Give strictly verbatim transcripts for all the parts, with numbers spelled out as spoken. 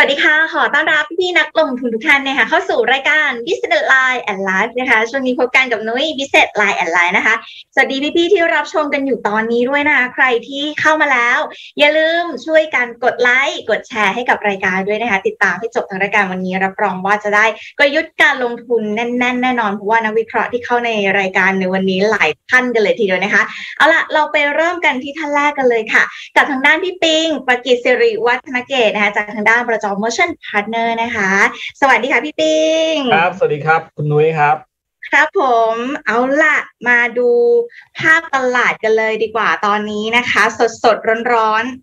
วัสดีค่ะขอต้อนรับพี่นักลงทุนทุกท่านนะคะเข้าสู่รายการ Business Line and Live นะคะช่วงนี้พบกันกับนุ้ย Business Line and Live นะคะสวัสดีพี่ๆที่รับชมกันอยู่ตอนนี้ด้วยนะคะใครที่เข้ามาแล้วอย่าลืมช่วยกันกดไลค์กดแชร์ให้กับรายการด้วยนะคะติดตามให้จบทั้งรายการวันนี้รับรองว่าจะได้กลยุทธ์การลงทุนแน่นๆแน่นอนเพราะว่านักวิเคราะห์ที่เข้าในรายการในวันนี้หลายท่านกันเลยทีเดียวนะคะเอาล่ะเราไปเริ่มกันที่ท่านแรกกันเลยค่ะกับทางด้านพี่ปิงประกิตศิริวัฒนเกตนะคะจากทางด้านบจ. Merchant Partner นะคะสวัสดีค่ะพี่ปิงครับสวัสดีครับคุณนุ้ยครับครับผมเอาล่ะมาดูภาพตลาดกันเลยดีกว่าตอนนี้นะคะสดๆร้อน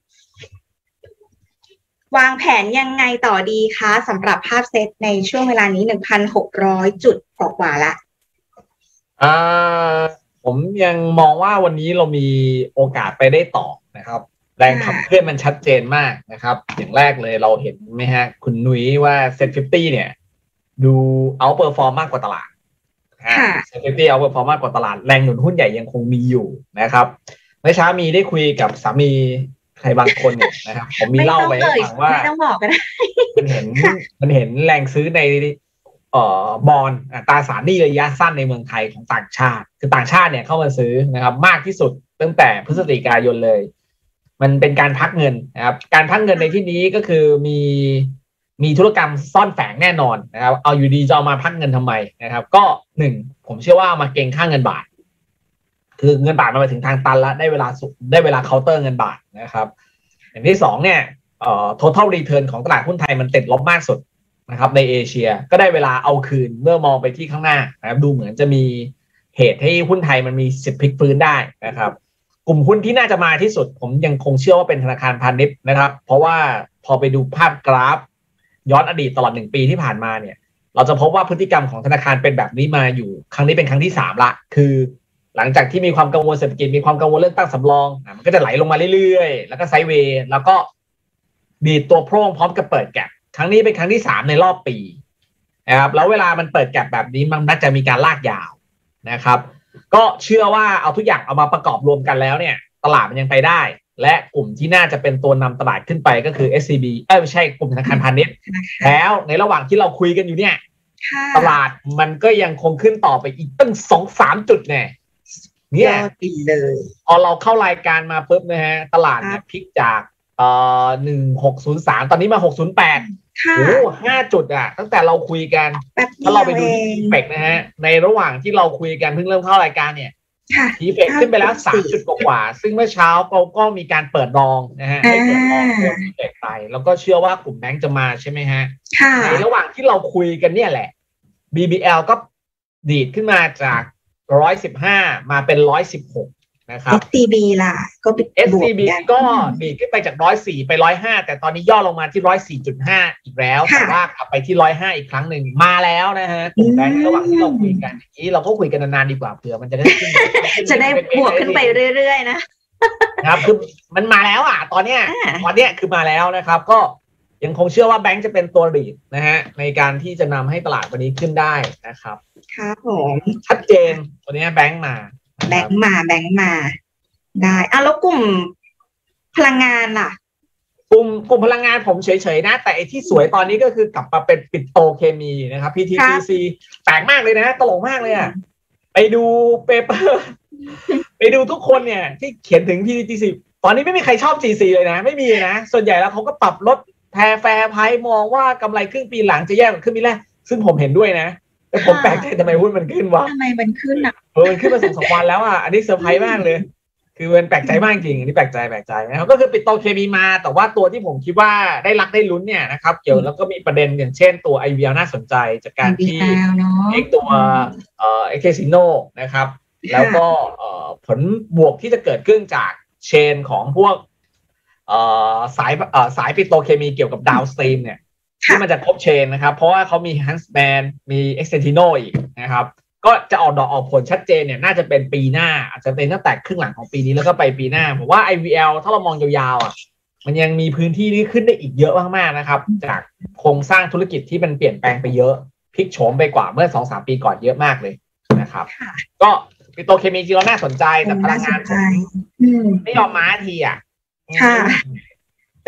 ๆวางแผนยังไงต่อดีคะสำหรับภาพเซตในช่วงเวลานี้ หนึ่งพันหกร้อย จุดกว่าๆละอ่าผมยังมองว่าวันนี้เรามีโอกาสไปได้ต่อนะครับแรงขับเคลื่อนมันชัดเจนมากนะครับอย่างแรกเลยเราเห็นไหมฮะคุณนุ้ยว่า เซ็ต ห้าสิบ เนี่ยดูเอาท์เพอร์ฟอร์มมากกว่าตลาดฮะ เซ็ต ห้าสิบ เอาท์เพอร์ฟอร์มมากกว่าตลาดแรงหนุนหุ้นใหญ่ยังคงมีอยู่นะครับเมื่อเช้ามีได้คุยกับสามีใครบางคนเนี่ยนะครับผมมีเล่าไปให้ฟังว่าไม่ต้องบอกก็ได้มันเห็นมันเห็นแรงซื้อในเอ่อบอนด์ตราสารหนี้ระยะสั้นในเมืองไทยของต่างชาติคือต่างชาติเนี่ยเข้ามาซื้อนะครับมากที่สุดตั้งแต่พฤศจิกายนเลยมันเป็นการพักเงินนะครับการพักเงินในที่นี้ก็คือมีมีธุรกรรมซ่อนแฝงแน่นอนนะครับเอาอยู่ดีจะเอามาพักเงินทำไมนะครับก็หนึ่งผมเชื่อว่ามาเก็งค่าเงินบาทคือเงินบาทมันไปถึงทางตันแล้วได้เวลาได้เวลาเคาน์เตอร์เงินบาทนะครับอย่างที่สองเนี่ยเอ่อ total return ของตลาดหุ้นไทยมันติดลบมากสุดนะครับในเอเชียก็ได้เวลาเอาคืนเมื่อมองไปที่ข้างหน้านะครับดูเหมือนจะมีเหตุให้หุ้นไทยมันมีสิทธิ์พลิกฟื้นได้นะครับกลุ่มหุ้นที่น่าจะมาที่สุดผมยังคงเชื่อว่าเป็นธนาคารพาณิชย์นะครับเพราะว่าพอไปดูภาพกราฟย้อนอดีตตลอดหนึ่งปีที่ผ่านมาเนี่ยเราจะพบว่าพฤติกรรมของธนาคารเป็นแบบนี้มาอยู่ครั้งนี้เป็นครั้งที่สามละคือหลังจากที่มีความกังวลเศรษฐกิจมีความกังวลเรื่องตั้งสำรองมันก็จะไหลลงมาเรื่อยๆแล้วก็ไซด์เวย์แล้วก็ดีดตัวโพร่งพร้อมกับเปิดแก็ปครั้งนี้เป็นครั้งที่สามในรอบปีนะครับแล้วเวลามันเปิดแก็ปแบบนี้มันมักจะมีการลากยาวนะครับก็เชื่อว่าเอาทุกอย่างเอามาประกอบรวมกันแล้วเนี่ยตลาดมันยังไปได้และกลุ่มที่น่าจะเป็นตัวนำตลาดขึ้นไปก็คือ เอส ซี บี เอ้ยไม่ใช่กลุ่มธนาคารพาณิชย์แล้วในระหว่างที่เราคุยกันอยู่เนี่ยตลาดมันก็ยังคงขึ้นต่อไปอีกตั้ง สองถึงสาม จุดแน่เนี่ยปีเลยพอเราเข้ารายการมาปุ๊บนะฮะตลาดเนี่ยพลิกจากเอ่อหนึ่งพันหกร้อยสามตอนนี้มาหกร้อยแปดโอ้ห้าจุดอ่ะตั้งแต่เราคุยกันถ้าเราไปดูทีเฟกนะฮะในระหว่างที่เราคุยกันเพิ่งเริ่มเข้ารายการเนี่ยทีเฟกขึ้นไปแล้วสามจุดกว่าซึ่งเมื่อเช้าเราก็มีการเปิดรองนะฮะให้เปิดรองตัวทีเฟกไปแล้วก็เชื่อว่ากลุ่มแบงก์จะมาใช่ไหมฮะในระหว่างที่เราคุยกันเนี่ยแหละ บี บี แอล ก็ดีดขึ้นมาจากหนึ่งร้อยสิบห้ามาเป็นหนึ่งร้อยสิบหกนะครับเอส ซี บี ล่ะก็เอส ซี บี ก็ดีขึ้นไปจากหนึ่งร้อยสี่ไปหนึ่งร้อยห้าแต่ตอนนี้ย่อลงมาที่หนึ่งร้อยสี่จุดห้าอีกแล้วแต่ว่ากลับไปที่หนึ่งร้อยห้าอีกครั้งหนึ่งมาแล้วนะฮะกลุ่มแบงก์ระหว่างที่เราคุยกันอย่างนี้เราก็คุยกันนานๆดีกว่าเผื่อมันจะได้ขึ้นจะได้บวกขึ้นไปเรื่อยๆนะครับคือมันมาแล้วอ่ะตอนเนี้ยตอนเนี้ยคือมาแล้วนะครับก็ยังคงเชื่อว่าแบงก์จะเป็นตัวลีดนะฮะในการที่จะนำให้ตลาดวันนี้ขึ้นได้นะครับครับผมชัดเจนตัวนี้แบงก์มาแบงก์มาแบงก์มาได้อ่ะแล้วกลุ่มพลังงานล่ะกลุ่มกลุ่มพลังงานผมเฉยๆนะแต่ไอ้ที่สวยตอนนี้ก็คือกลับมาเป็นปิโตรเคมีนะครับ พี ที จี ซี แปลกมากเลยนะตลกมากเลยอ่ะไปดูเปเปอร์ไปดูทุกคนเนี่ยที่เขียนถึง พี ที จี ซี ตอนนี้ไม่มีใครชอบ จี ซี เลยนะไม่มีนะส่วนใหญ่แล้วเขาก็ปรับลดแพรแฟร์ไพรส์มองว่ากำไรครึ่งปีหลังจะแย่กว่าครึ่งปีแรกซึ่งผมเห็นด้วยนะแต่ผมแปลกใจทำไมหุ้นมันขึ้นวะทำไมมันขึ้นอ่ะเออมันขึ้นมาสองสามวันแล้วอ่ะอันนี้เซอร์ไพรส์มากเลยคือมันแปลกใจมากจริงอันนี้แปลกใจแปลกใจนะครับก็คือปิโตรเคมีมาแต่ว่าตัวที่ผมคิดว่าได้รักได้ลุ้นเนี่ยนะครับเกี่ยวแล้วก็มีประเด็นอย่างเช่นตัว ไอ วี แอล น่าสนใจจากการที่เอ็กตัวเอ่อเอ็กเคซิโนนะครับแล้วก็เอ่อผลบวกที่จะเกิดขึ้นจากเชนของพวกเอ่อสายเอ่อสายปิโตรเคมีเกี่ยวกับดาวสตรีมเนี่ยที่มันจะครบเชนนะครับเพราะว่าเขามีฮันส์แมนมีเอ็กเซนติโนอีกนะครับก็จะออกดอกออกผลชัดเจนเนี่ยน่าจะเป็นปีหน้าอาจจะเป็นตั้งแต่ครึ่งหลังของปีนี้แล้วก็ไปปีหน้าผมว่า ไอ วี แอล ถ้าเรามองยาวๆอ่ะมันยังมีพื้นที่ที่ขึ้นได้อีกเยอะมากๆนะครับจากโครงสร้างธุรกิจที่มันเปลี่ยนแปลงไปเยอะพลิกโฉมไปกว่าเมื่อ สองถึงสาม ปีก่อนเยอะมากเลยนะครับก็ปิโตรเคมีจริงๆแล้วน่าสนใจแต่พลังงานไม่ยอมมาทีอ่ะ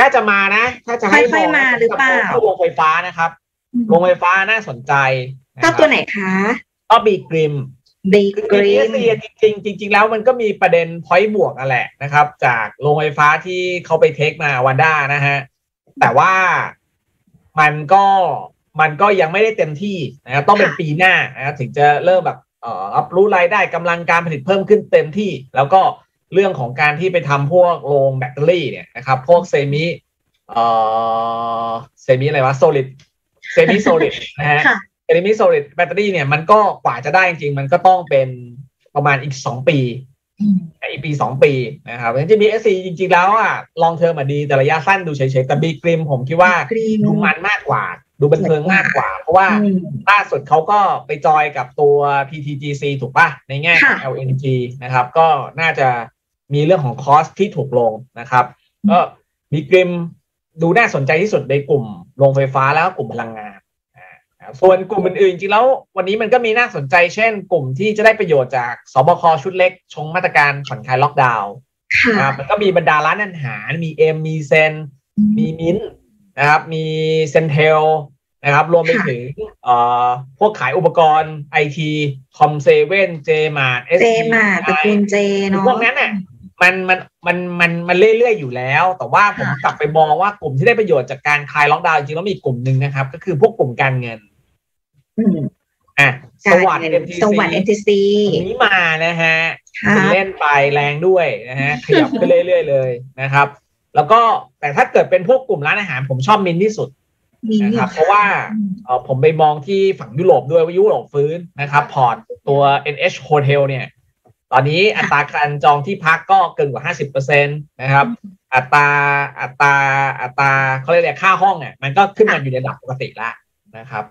ถ้าจะมานะถ้าจะให้ค่อยๆมาหรือเปล่าโรงไฟฟ้านะครับโรงไฟฟ้าน่าสนใจชอบตัวไหนคะก็บีกริมบีกริมจริงจริงจริงแล้วมันก็มีประเด็นพอยต์บวกนั่นแหละนะครับจากโรงไฟฟ้าที่เขาไปเทคมาวันด้านะฮะแต่ว่ามันก็มันก็ยังไม่ได้เต็มที่นะต้องเป็นปีหน้านะถึงจะเริ่มแบบเอ่อรับรู้รายได้กำลังการผลิตเพิ่มขึ้นเต็มที่แล้วก็เรื่องของการที่ไปทำพวกโรงแบตเตอรี่เนี่ยนะครับพวกเซมิเอ่อเซมิอะไรวะโซลิดเซมิโซลิดนะฮะเซมิโซลิดแบตเตอรี่เนี่ยมันก็กว่าจะได้จริงๆมันก็ต้องเป็นประมาณอีกสองปีอีกปีสองปีนะครับจริงๆ บี เอส ซี จริงๆแล้วอ่ะลองเทอมมาดีแต่ระยะสั้นดูเฉยๆแต่บีกริมผมคิดว่าดูมันมากกว่าดูบันเทิงมากกว่าเพราะว่าล่าสุดเขาก็ไปจอยกับตัว พี ที จี ซี ถูกป่ะในแง่ของ แอล เอ็น จี นะครับก็น่าจะมีเรื่องของคอสที่ถูกลงนะครับก็บีกริมดูน่าสนใจที่สุดในกลุ่มโรงไฟฟ้าแล้วก็กลุ่มพลังงานส่วนกลุ่มอื่นๆจริงแล้ววันนี้มันก็มีน่าสนใจเช่นกลุ่มที่จะได้ประโยชน์จากสบคชุดเล็กชงมาตรการผ่อนคลายล็อกดาวน์นะครับมันก็มีบรรดาร้านอาหารมีเอ็มมีเซนมีมิ้นนะครับมีเซนเทลนะครับรวมไปถึงเอ่อพวกขายอุปกรณ์ไอทีคอมเซเว่นเจมาร์ทเอสเจมาร์ทตระกูลเจเนาะพวกนั้นน่ะมันมันมันมันมันเรื่อยๆอยู่แล้วแต่ว่าผมกลับไปมองว่ากลุ่มที่ได้ประโยชน์จากการคลายล็อกดาวน์จริงๆแล้วมีกลุ่มหนึ่งนะครับก็คือพวกกลุ่มการเงินอ่ะสวัสดิ์ เอ็ม ที ซีสวัสดิ์ เอ็ม ที ซีนี้มานะฮะเล่นไปแรงด้วยนะฮะขยับขึ้นเรื่อยๆเลยนะครับแล้วก็แต่ถ้าเกิดเป็นพวกกลุ่มร้านอาหารผมชอบมินที่สุดนะครับเพราะว่าเอ่อผมไปมองที่ฝั่งยุโรปด้วยว่ายุโรปฟื้นนะครับพอร์ตตัว เอ็น เอช Hotel เนี่ยตอนนี้อัตราการจองที่พักก็เกินกว่า ห้าสิบเปอร์เซ็นต์ นะครับอัตราอัตราอัตราเขาเรียกค่าห้องเนี่ยมันก็ขึ้นมาอยู่ในระดับปกติแล้วนะครับ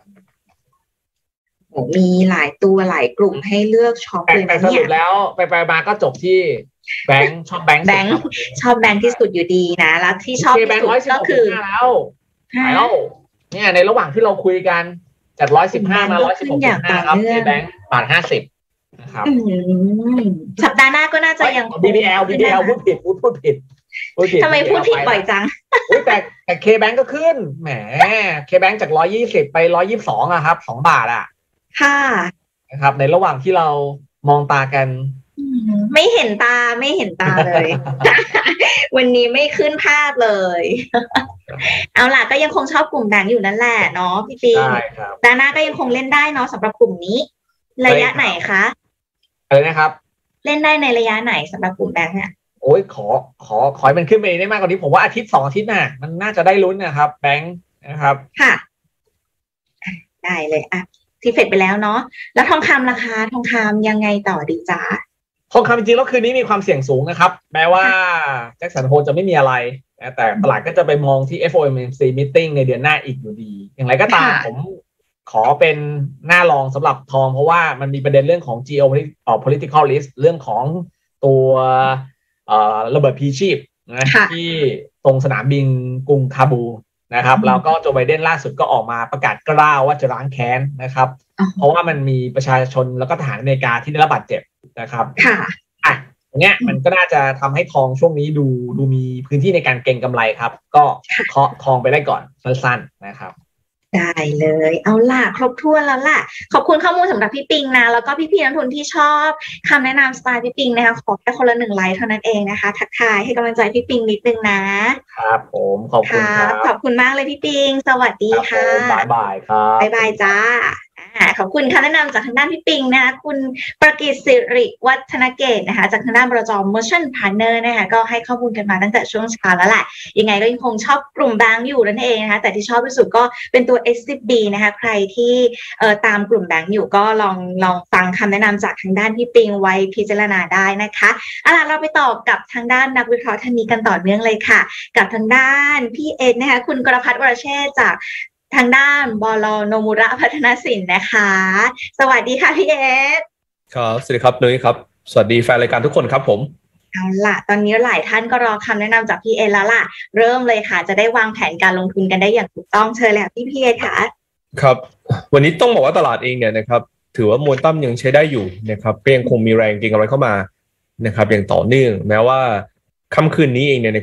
มีหลายตัวหลายกลุ่มให้เลือกช็อปเลยนะเนี่ยแต่สรุปแล้วไปไปมาก็จบที่แบงค์ชอบแบงค์แบงค์ชอบแบงค์ที่สุดอยู่ดีนะแล้วที่ชอบที่สุดก็คือแล้วแล้วเนี่ยในระหว่างที่เราคุยกันจากร้อยสิบห้ามาร้อยสิบหกจุดห้าครับแบงค์บาทห้าสิบนะครับสัปดาห์หน้าก็น่าจะยังบี บี แอล บี บี แอล พูดผิดพูดพูดผิดทำไมพูดผิดบ่อยจังแต่แต่ K-Bank ก็ขึ้นแหม K-Bank จากหนึ่งร้อยยี่สิบไปหนึ่งร้อยยี่สิบสองอะครับสองบาทอะค่ะนะครับในระหว่างที่เรามองตากันไม่เห็นตาไม่เห็นตาเลย วันนี้ไม่ขึ้นภาพเลยเอาล่ะก็ยังคงชอบกลุ่มแบงค์อยู่นั่นแหละเนาะพี่ปีดาน่าก็ยังคงเล่นได้เนาะสำหรับกลุ่มนี้ระยะไหนคะอะไรนะครับเล่นได้ในระยะไหนสำหรับกลุ่มแบงค์เนี่ยโอ้ยขอขอขอให้มันขึ้นไปได้มากกว่านี้ผมว่าอาทิตย์สองอาทิตย์น่ะมันน่าจะได้ลุ้นนะครับแบงค์นะครับค่ะได้เลยอ่ะที่เฟดไปแล้วเนาะแล้วทองคำราคาทองคำยังไงต่อดีจ๊ะทองคำจริงๆแล้วคืนนี้มีความเสี่ยงสูงนะครับแม้ว่าแจ็คสันโฮลจะไม่มีอะไรแต่ตลาดก็จะไปมองที่ เอฟ โอ เอ็ม ซี meeting ในเดือนหน้าอีกอยู่ดีอย่างไรก็ตามผมขอเป็นหน้ารองสำหรับทองเพราะว่ามันมีประเด็นเรื่องของ geopolitical risk เรื่องของตัวระเบิดพลีชีพนะที่ตรงสนามบินกรุงคาบูนะครับแล้วก็โจไบเดนล่าสุดก็ออกมาประกาศกล้าวว่าจะล้างแค้นนะครับเพราะว่ามันมีประชาชนแล้วก็ทหารอเมริกาที่ได้รับบาดเจ็บนะครับค่ะอ่ะอย่างเงี้ยมันก็น่าจะทำให้ทองช่วงนี้ดูดูมีพื้นที่ในการเก็งกำไรครับก็เคาะทองไปได้ก่อนสั้นๆนะครับได้เลยเอาล่ะครบถ้วนแล้วล่ะขอบคุณข้อมูลสำหรับพี่ปิงนะแล้วก็พี่พี่นักทุนที่ชอบคำแนะนำสไตล์พี่ปิงนะคะขอแค่คนละหนึ่งไลค์เท่านั้นเองนะคะทักทายให้กำลังใจพี่ปิงนิดนึงนะครับผมขอบคุณครับขอบคุณมากเลยพี่ปิงสวัสดีค่ะบ๊ายบายครับบ๊ายบายจ้าขอบคุณคำแนะนำจากทางด้านพี่ปิงนะคะคุณประกิตสิริวัฒนเกตนะคะจากทางด้านบรจ Merchant Partner นะคะก็ให้ข้อมูลกันมาตั้งแต่ช่วงเช้าแล้วแหละยังไงก็ยังคงชอบกลุ่มแบงก์อยู่นั่นเองนะคะแต่ที่ชอบที่สุดก็เป็นตัว เอส ซี บี นะคะใครที่เอ่อตามกลุ่มแบงก์อยู่ก็ลองลองฟังคำแนะนำจากทางด้านพี่ปิงไว้พิจารณาได้นะคะเอาล่ะเราไปต่อกับทางด้านนักวิเคราะห์ท่านนี้กันต่อเนื่องเลยค่ะกับทางด้านพี่เอ็ดนะคะคุณกรพัฒน์วรเชษฐ์จากทางด้านบล.โนมุระพัฒนสินนะคะสวัสดีค่ะพี่เอสครับสวัสดีครับนุ้ยครับสวัสดีแฟนรายการทุกคนครับผมเอาล่ะตอนนี้หลายท่านก็รอคำแนะนำจากพี่เอสแล้วล่ะเริ่มเลยค่ะจะได้วางแผนการลงทุนกันได้อย่างถูกต้องเชิญเลยค่ะพี่พี่เอสค่ะครับวันนี้ต้องบอกว่าตลาดเองเนี่ยนะครับถือว่าโมเมนตัมยังใช้ได้อยู่นะครับก็ยังคงมีแรงเก็งกำไรเข้ามานะครับอย่างต่อเนื่องแม้ว่าค่ำคืนนี้เองเนี่ยนะครับ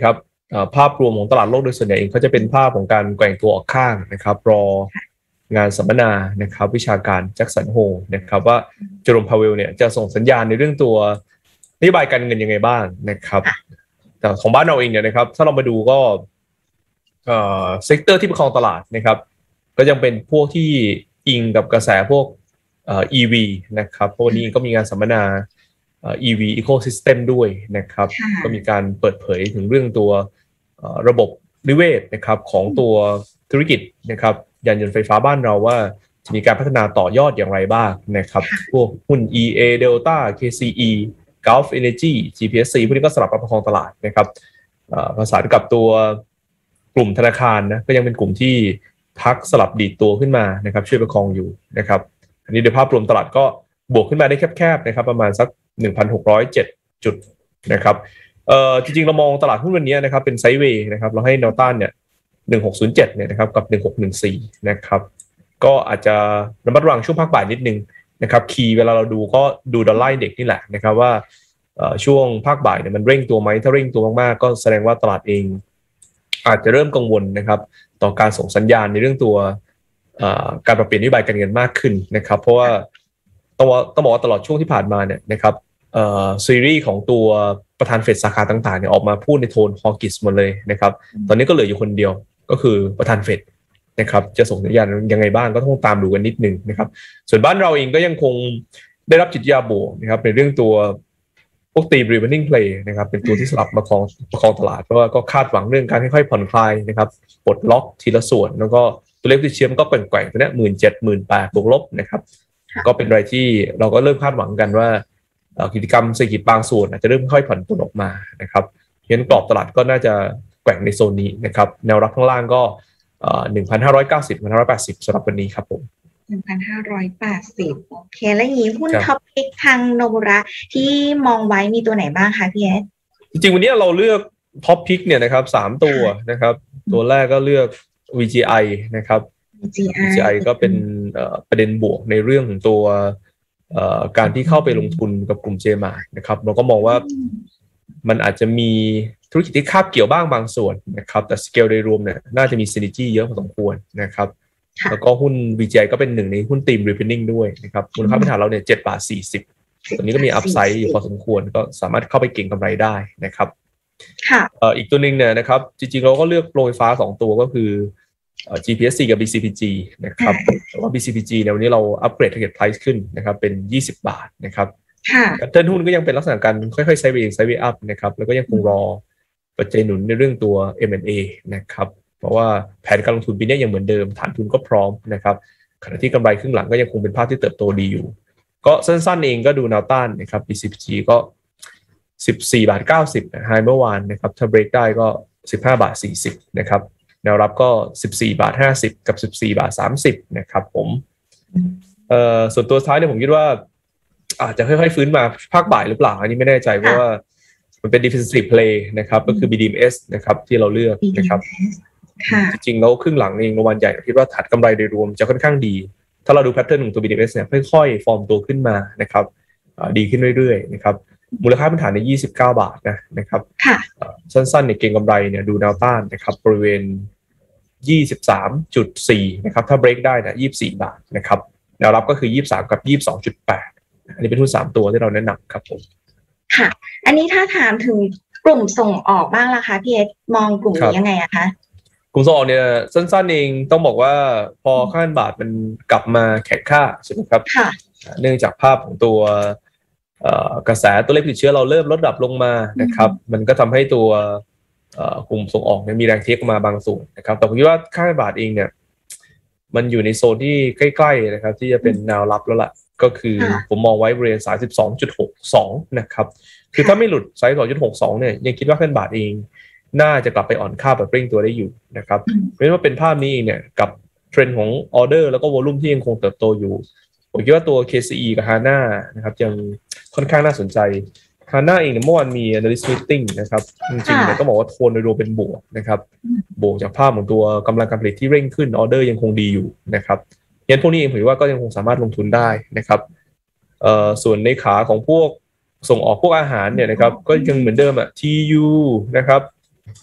ภาพรวมของตลาดโลกโดยส่วนใหญ่เองก็จะเป็นภาพของการแกว่งตัวออกข้างนะครับรองานสัมมนานะครับวิชาการแจ็คสันโฮนะครับว่าเจอโรมพาเวลเนี่ยจะส่งสัญญาณในเรื่องตัวนโยบายการเงินยังไงบ้างนะครับแต่ของบ้านเราเองเนี่ยนะครับถ้าเรามาดูก็เอ่อเซกเตอร์ที่ประคองตลาดนะครับก็ยังเป็นพวกที่อิงกับกระแสพวกเอ่อ อี วี นะครับเพราะวันนี้ก็มีงานสัมมนาเอ่อ อี วี Ecosystem ด้วยนะครับก็มีการเปิดเผยถึงเรื่องตัวเอ่อระบบนิเวศนะครับของตัวธุรกิจนะครับยานยนต์ไฟฟ้าบ้านเราว่าจะมีการพัฒนาต่อยอดอย่างไรบ้างนะครับพวกหุ้น อี เอ Delta เค ซี อี Gulf Energy จี พี เอส ซี พวกนี้ก็สลับมาประคองตลาดนะครับผสานกับตัวกลุ่มธนาคารนะก็ยังเป็นกลุ่มที่พักสลับดีดตัวขึ้นมานะครับช่วยประคองอยู่นะครับอันนี้โดยภาพรวมตลาดก็บวกขึ้นมาได้แคบๆนะครับประมาณสัก หนึ่งพันหกร้อยเจ็ด จุดนะครับเอ่อจริงๆเรามองตลาดหุ้นวันนี้นะครับเป็นไซด์เวย์นะครับเราให้แนวต้านเนี่ยหนึ่งพันหกร้อยเจ็ดเนี่ยนะครับกับหนึ่งพันหกร้อยสิบสี่นะครับก็อาจจะระมัดระวังช่วงภาคบ่ายนิดนึงนะครับคีย์เวลาเราดูก็ดูดอลลาร์เด็กนี่แหละนะครับว่าช่วงภาคบ่ายเนี่ยมันเร่งตัวไหมถ้าเร่งตัวมากๆก็แสดงว่าตลาดเองอาจจะเริ่มกังวลนะครับต่อการส่งสัญญาณในเรื่องตัวการปรับเปลี่ยนนโยบายการเงินมากขึ้นนะครับเพราะว่าต้องต้องบอกว่าตลอดช่วงที่ผ่านมาเนี่ยนะครับซีรีส์ของตัวประธานเฟดสาขาต่างๆเนี่ยออกมาพูดในโทนฮอกิชหมดเลยนะครับตอนนี้ก็เหลืออยู่คนเดียวก็คือประธานเฟดนะครับจะส่งสัญญาณยังไงบ้างก็ต้องตามดูกันนิดนึงนะครับส่วนบ้านเราเองก็ยังคงได้รับจิตวิทยาบวกนะครับในเรื่องตัวพวกตีม revenue play นะครับเป็นตัวที่สลับมาครองประคองตลาดเพราะว่าก็คาดหวังเรื่องการค่อยๆผ่อนคลายนะครับปลดล็อกทีละส่วนแล้วก็ตัวเลขที่เชื่อมก็แกว่งๆตัวเนี้ย หนึ่งหมื่นเจ็ดพัน หนึ่งหมื่นแปดพัน บวกลบนะครับก็เป็นอะไรที่เราก็เริ่มคาดหวังกันว่ากิจกรรมเศรษฐกิจบางส่วนอาจจะเริ่มค่อยผ่อนปลนออกมานะครับเพราะฉะนั้นกรอบตลาดก็น่าจะแกว่งในโซนนี้นะครับแนวรับข้างล่างก็หนึ่งพันห้าร้อยเก้าสิบ หนึ่งพันห้าร้อยแปดสิบสำหรับวันนี้ครับผมหนึ่งพันห้าร้อยแปดสิบ โอเคแล้วอย่างนี้หุ้นท็อปพิกทางโนบุระที่มองไว้มีตัวไหนบ้างคะพี่เอสจริงๆวันนี้เราเลือกท็อปพิกเนี่ยนะครับสามตัวนะครับตัวแรกก็เลือก วี จี ไอ นะครับ วี จี ไอ ก็เป็นประเด็นบวกในเรื่องของตัวการที่เข้าไปลงทุนกับกลุ่ม เจ มาร์ท นะครับเราก็มองว่ามันอาจจะมีธุรกิจที่คาบเกี่ยวบ้างบางส่วนนะครับแต่สเกลโดยรวมเนี่ยน่าจะมีซินิจี้เยอะพอสมควรนะครับแล้วก็หุ้น วี จี ไอ ก็เป็นหนึ่งในหุ้นทีม Refining ด้วยนะครับมูลค่าพื้นฐานเราเนี่ยเจ็ดบาทสี่สิบตัวนี้ก็มีอัพไซด์อยู่พอสมควรก็สามารถเข้าไปเก็งกำไรได้นะครับค่ะเอ่ออีกตัวนึงเนี่ยนะครับจริงๆเราก็เลือกโรงไฟฟ้าสองตัวก็คือเอ่อ จี พี เอส ซี กับ บี ซี พี จี นะครับแต่ว่า บี ซี พี จี เนี่ยวันนี้เราอัปเกรด target price ขึ้นนะครับเป็นยี่สิบบาทนะครับค่ะเทิร์นหุ้นก็ยังเป็นลักษณะการค่อยๆไซด์เวย์ไซด์เวย์อัพนะครับแล้วก็ยังคงรอปัจจัยหนุนในเรื่องตัว เอ็ม แอนด์ เอ นะครับเพราะว่าแผนการลงทุนปีนี้ยังเหมือนเดิมฐานทุนก็พร้อมนะครับขณะที่กำไรครึ่งหลังก็ยังคงเป็นภาพที่เติบโตดีอยู่ก็สั้นๆเองก็ดูแนวต้านนะครับ บี ซี พี จี ก็สิบสี่บาทเก้าสิบไฮเมื่อวานนะครับถ้าเบรกได้ก็สิบห้าบาทสี่สิบนะครับแนวรับก็สิบสี่บาทห้าสิบกับสิบสี่บาทสามสิบนะครับผมเอ่อส่วนตัวท้ายเนี่ยผมคิดว่าอาจจะค่อยๆฟื้นมาภาคบ่ายหรือเปล่าอันนี้ไม่แน่ใจเพราะว่ามันเป็น defensive play นะครับก็คือ บี ดี เอ็ม เอส นะครับที่เราเลือกนะครับจริงๆแล้วครึ่งหลังเองรางวัลใหญ่คิดว่าถัดกำไรโดยรวมจะค่อนข้างดีถ้าเราดูแพทเทิร์นของตัว บี ดี เอ็ม เอส เนี่ยค่อยๆฟอร์มตัวขึ้นมานะครับดีขึ้นเรื่อยๆนะครับมูลค่าพื้นฐานในยี่สิบเก้าบาทนะนะครับสั้นๆในเก็งกำไรเนี่ยดูแนวต้านนะครับบริเวณ ยี่สิบสามจุดสี่ นะครับถ้าเบรกได้นะยี่สิบสี่บาทนะครับแนวรับก็คือยี่สิบสามกับ ยี่สิบสองจุดแปด อันนี้เป็นหุ้นสามตัวที่เราแนะนำครับผมค่ะอันนี้ถ้าถามถึงกลุ่มส่งออกบ้างล่ะคะพี่เอสมองกลุ่มนี้ยังไงอะคะกลุ่มส่งออกเนี่ยสั้นๆเองต้องบอกว่าพอค่าเงินบาทมันกลับมาแข็งค่าใช่ไหมครับค่ะเนื่องจากภาพของตัวกระแสตัวเลขติดเชื้อเราเริ่มลดดับลงมานะครับมันก็ทำให้ตัวกลุ่มส่งออกมีแรงเทคมาบางส่วนนะครับแต่ผมคิดว่าค่าเงินบาทเองเนี่ยมันอยู่ในโซนที่ใกล้ๆนะครับที่จะเป็นแนวรับแล้วล่ะก็คือผมมองไว้บริเวณ สามสิบสองจุดหกสอง นะครับคือถ้าไม่หลุด สามสิบสองจุดหกสอง เนี่ยยังคิดว่าค่าเงินบาทเองน่าจะกลับไปอ่อนค่าแบบเร่งตัวได้อยู่นะครับเพราะฉะนั้นว่าเป็นภาพนี้เองเนี่ยกับเทรนด์ของออเดอร์แล้วก็วอลุ่มที่ยังคงเติบโตอยู่ผมคิดว่าตัว เค ซี อี กับ Hana นะครับยังค่อนข้างน่าสนใจ Hana เองเนี่ยเมื่อวานมี analyst meeting นะครับจริงๆเนี่ยต้องบอกว่าโทนโดยรวมเป็นบวกนะครับบวกจากภาพของตัวกำลังการผลิตที่เร่งขึ้นออเดอร์ยังคงดีอยู่นะครับยันพวกนี้เองผมว่าก็ยังคงสามารถลงทุนได้นะครับเอ่อส่วนในขาของพวกส่งออกพวกอาหารเนี่ยนะครับก็ยังเหมือนเดิมอ่ะ ที ยู นะครับ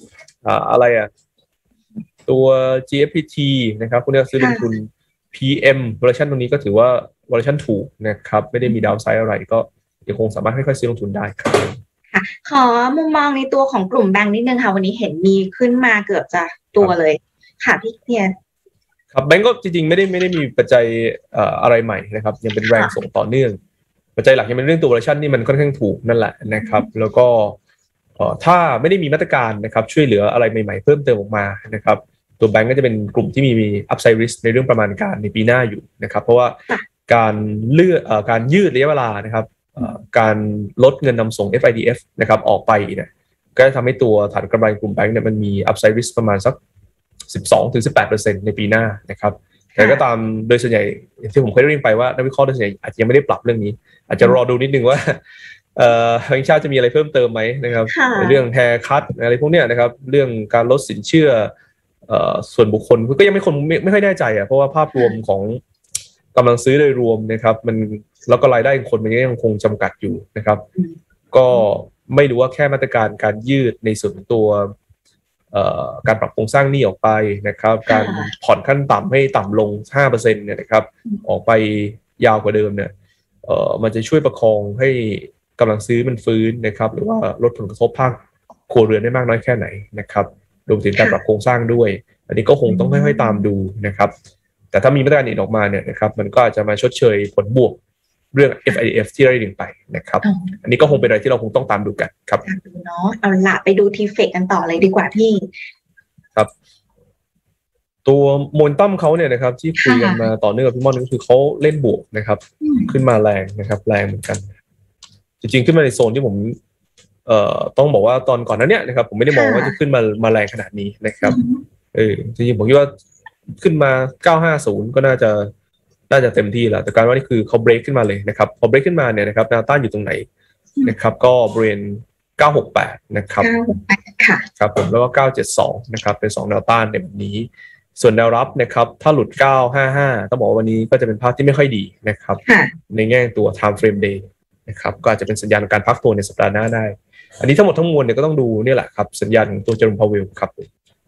อ่าอะไรอ่ะตัว จี เอฟ พี ที นะครับพวกนี้ซื้อลงทุน พี เอ็ม version ตรงนี้ก็ถือว่า version ถูกนะครับไม่ได้มีดาวไซด์อะไรก็ยังคงสามารถค่อยๆซื้อลงทุนได้ครับค่ะขอมุมมองในตัวของกลุ่มแบงค์นิดนึงค่ะวันนี้เห็นมีขึ้นมาเกือบจะตัวเลยค่ะพี่เพียรครับแบงก์ก็จริงๆไม่ได้ไม่ได้มีปัจจัยเอ่ออะไรใหม่นะครับยังเป็นแรงส่งต่อเนื่องปัจจัยหลักยังเป็นเรื่องตัว valuation นี่มันค่อนข้างถูกนั่นแหละนะครับแล้วก็เอ่อถ้าไม่ได้มีมาตรการนะครับช่วยเหลืออะไรใหม่ๆเพิ่มเติมออกมานะครับตัวแบงก์ก็จะเป็นกลุ่มที่มีมี upside risk ในเรื่องประมาณการในปีหน้าอยู่นะครับเพราะว่าการเลื่อนเอ่อการยืดระยะเวลานะครับเอ่อการลดเงินนำส่ง เอฟ ไอ ดี เอฟ นะครับออกไปเนี่ยก็จะทำให้ตัวฐานกำไรกลุ่มแบงก์เนี่ยมันมี upside risk ประมาณสักสิบสองถึงสิบแปดเปอร์เซ็นต์ ในปีหน้านะครับแต่ก็ตามโดยส่วนใหญ่ที่ผมเคยเรียนไปว่านักวิเคราะห์โดยส่วนใหญ่อาจจะยังไม่ได้ปรับเรื่องนี้อาจจะรอดูนิดนึงว่าเอ่อแบงก์ชาติจะมีอะไรเพิ่มเติมไหมนะครับเรื่องแฮร์คัทอะไรพวกเนี้ยนะครับเรื่องการลดสินเชื่อเอ่อส่วนบุคคลก็ยังไม่คนไม่ไม่ค่อยแน่ใจอ่ะเพราะว่าภาพรวมของกำลังซื้อโดยรวมนะครับมันแล้วก็รายได้ของคนมันยังคงจำกัดอยู่นะครับก็ไม่รู้ว่าแค่มาตรการการยืดในส่วนตัวการปรับโครงสร้างหนี้ออกไปนะครับการผ่อนขั้นต่ำให้ต่ำลง ห้าเปอร์เซ็นต์ เนี่ยนะครับออกไปยาวกว่าเดิมเนี่ยเอ่อมันจะช่วยประคองให้กำลังซื้อมันฟื้นนะครับหรือว่าลดผลกระทบภาคครัวเรือนได้มากน้อยแค่ไหนนะครับรวมถึงการปรับโครงสร้างด้วยอันนี้ก็คงต้องค่อยๆตามดูนะครับแต่ถ้ามีมาตรการอื่นออกมาเนี่ยนะครับมันก็อาจจะมาชดเชยผลบวกเรื่อง เอฟ ไอ ดี เอฟ ที่ได้ดึงไปนะครับอันนี้ก็คงเป็นอะไรที่เราคงต้องตามดูกันครับเนาะเอาละไปดูทีเฟกกันต่อเลยดีกว่าพี่ครับตัวโมเมนตัมเขาเนี่ยนะครับที่คุยกันมาต่อเนื่องกับพี่ม่อนก็คือเขาเล่นบวกนะครับขึ้นมาแรงนะครับแรงเหมือนกันจริงๆขึ้นมาในโซนที่ผมเอ่อต้องบอกว่าตอนก่อนนั้นเนี่ยนะครับผมไม่ได้มองว่าจะขึ้นมามาแรงขนาดนี้นะครับเออจริงๆผมคิดว่าขึ้นมาเก้าห้าศูนย์ก็น่าจะน่าจะเต็มที่แล้วแต่การว่านี่คือเขาเบรกขึ้นมาเลยนะครับพอเบรกขึ้นมาเนี่ยนะครับแนวต้านอยู่ตรงไหนนะครับก็บริเวณเก้าหกแปดนะครับเก้าหกแปดค่ะครับผมแล้วก็เก้าเจ็ดสองนะครับเป็นสองแนวต้านในแบบนี้ส่วนแนวรับนะครับถ้าหลุดเก้าห้าห้าต้องบอกว่าวันนี้ก็จะเป็นภาพที่ไม่ค่อยดีนะครับในแง่ตัว time frame day นะครับก็อาจจะเป็นสัญญาณของการพักตัวในสัปดาห์หน้าได้อันนี้ทั้งหมดทั้งมวลเนี่ยก็ต้องดูนี่แหละครับสัญญาณของตัวเจอร์มพาวเวลครับ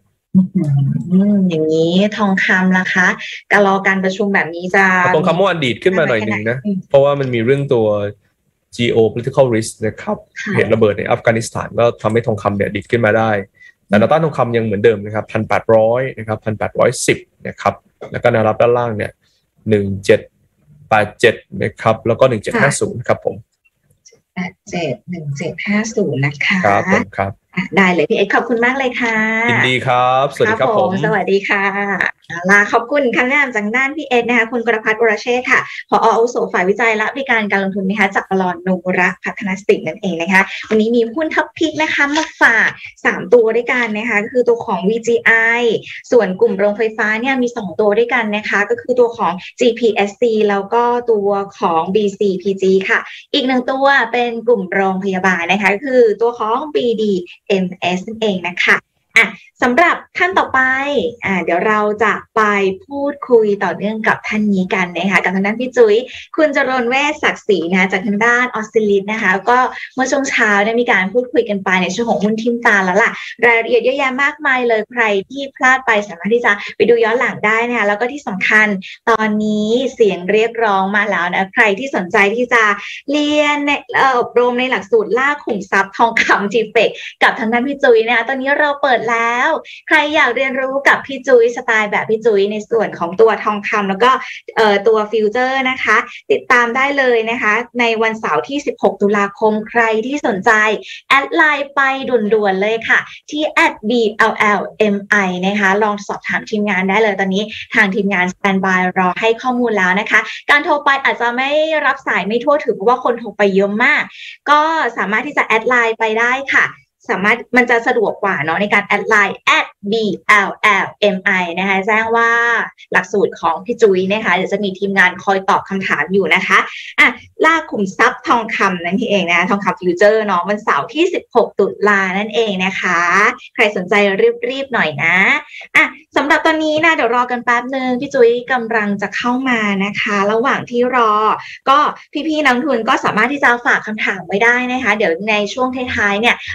อย่างนี้ทองคำล่ะคะการรอการประชุมแบบนี้จะทองคำเมื่อวานดีดขึ้นมาหน่อยนึงนะเพราะว่ามันมีเรื่องตัว geopolitical risk นะครับเหตุระเบิดในอัฟกานิสถานก็ทำให้ทองคำเนี่ยดีดขึ้นมาได้แต่แนวต้านทองคำยังเหมือนเดิมนะครับ หนึ่งพันแปดร้อย นะครับ หนึ่งพันแปดร้อยสิบ นะครับแล้วก็แนวรับด้านล่างเนี่ยหนึ่งพันเจ็ดร้อยแปดสิบเจ็ดนะครับแล้วก็หนึ่งพันเจ็ดร้อยห้าสิบครับผมแปดเจ็ด หนึ่งพันเจ็ดร้อยห้าสิบนะคะครับผมครับได้เลยพี่เอ็กซ์ขอบคุณมากเลยค่ะยินดีครับสวัสดีครับผมสวัสดีค่ะลาขอบคุณคำแนะนำจากด้านพี่เอ็กซ์นะคะคุณกรพัฒน์วรเชษฐ์ค่ะผอ.อาวุโสฝ่ายวิจัยและบริการการลงทุนนะคะจากบล.โนมุระพัฒนาสติกนั่นเองนะคะวันนี้มีหุ้นท็อปพิกนะคะมาฝากสามตัวด้วยกันนะคะก็คือตัวของ วี จี ไอ ส่วนกลุ่มโรงไฟฟ้าเนี่ยมีสองตัวด้วยกันนะคะก็คือตัวของ จี พี เอส ซี แล้วก็ตัวของ บี ซี พี จี ค่ะอีกหนึ่งตัวเป็นกลุ่มโรงพยาบาลนะคะคือตัวของ บี ดี เอ็ม เอส เองนะคะอ่ะสำหรับท่านต่อไปอ่าเดี๋ยวเราจะไปพูดคุยต่อเนื่องกับท่านนี้กันนะคะกับทางด้านพี่จุ๋ยคุณจรณเวชศักดิ์ศรีนะคะจากทางด้านออสซิลิสนะคะก็เมื่อช่วงเช้าได้มีการพูดคุยกันไปในช่วงของหุ้นทิมตาแล้วล่ะรายละเอียดเยอะแยะมากมายเลยใครที่พลาดไปสามารถที่จะไปดูย้อนหลังได้นะคะแล้วก็ที่สำคัญตอนนี้เสียงเรียกร้องมาแล้วนะใครที่สนใจที่จะเรียนในอบรมในหลักสูตรล่าขุมทรัพย์ทองคำจีเฟกกับทางด้านพี่จุ๋ยนะคะตอนนี้เราเปิดแล้วใครอยากเรียนรู้กับพี่จุ้ยสไตล์แบบพี่จุ้ยในส่วนของตัวทองคำแล้วก็เอ่อตัวฟิวเจอร์นะคะติดตามได้เลยนะคะในวันเสาร์ที่สิบหกตุลาคมใครที่สนใจแอดไลน์ไปด่วนๆเลยค่ะที่ แอท บี แอล แอล เอ็ม ไอ นะคะลองสอบถามทีมงานได้เลยตอนนี้ทางทีมงานสแตนบายรอให้ข้อมูลแล้วนะคะการโทรไปอาจจะไม่รับสายไม่ทั่วถึงเพราะว่าคนโทรไปเยอะมากก็สามารถที่จะแอดไลน์ไปได้ค่ะสามารถมันจะสะดวกกว่าเนาะในการแอดไลน์ แอท บี แอล แอล เอ็ม ไอ นะคะแจ้งว่าหลักสูตรของพี่จุ้ยนะคะเดี๋ยวจะมีทีมงานคอยตอบคำถามอยู่นะคะอ่ะล่าขุมทรัพย์ทองคำนั่นเองนะทองคำฟิวเจอร์เนาะวันเสาร์ที่สิบหกตุลานั่นเองนะคะใครสนใจรีบๆหน่อยนะอ่ะสำหรับตอนนี้นะเดี๋ยวรอกันแป๊บนึงพี่จุ้ยกำลังจะเข้ามานะคะระหว่างที่รอก็พี่ๆนักทุนก็สามารถที่จะฝากคำถามไว้ได้นะคะเดี๋ยวในช่วงท้ายๆเนี่ยหลังจาก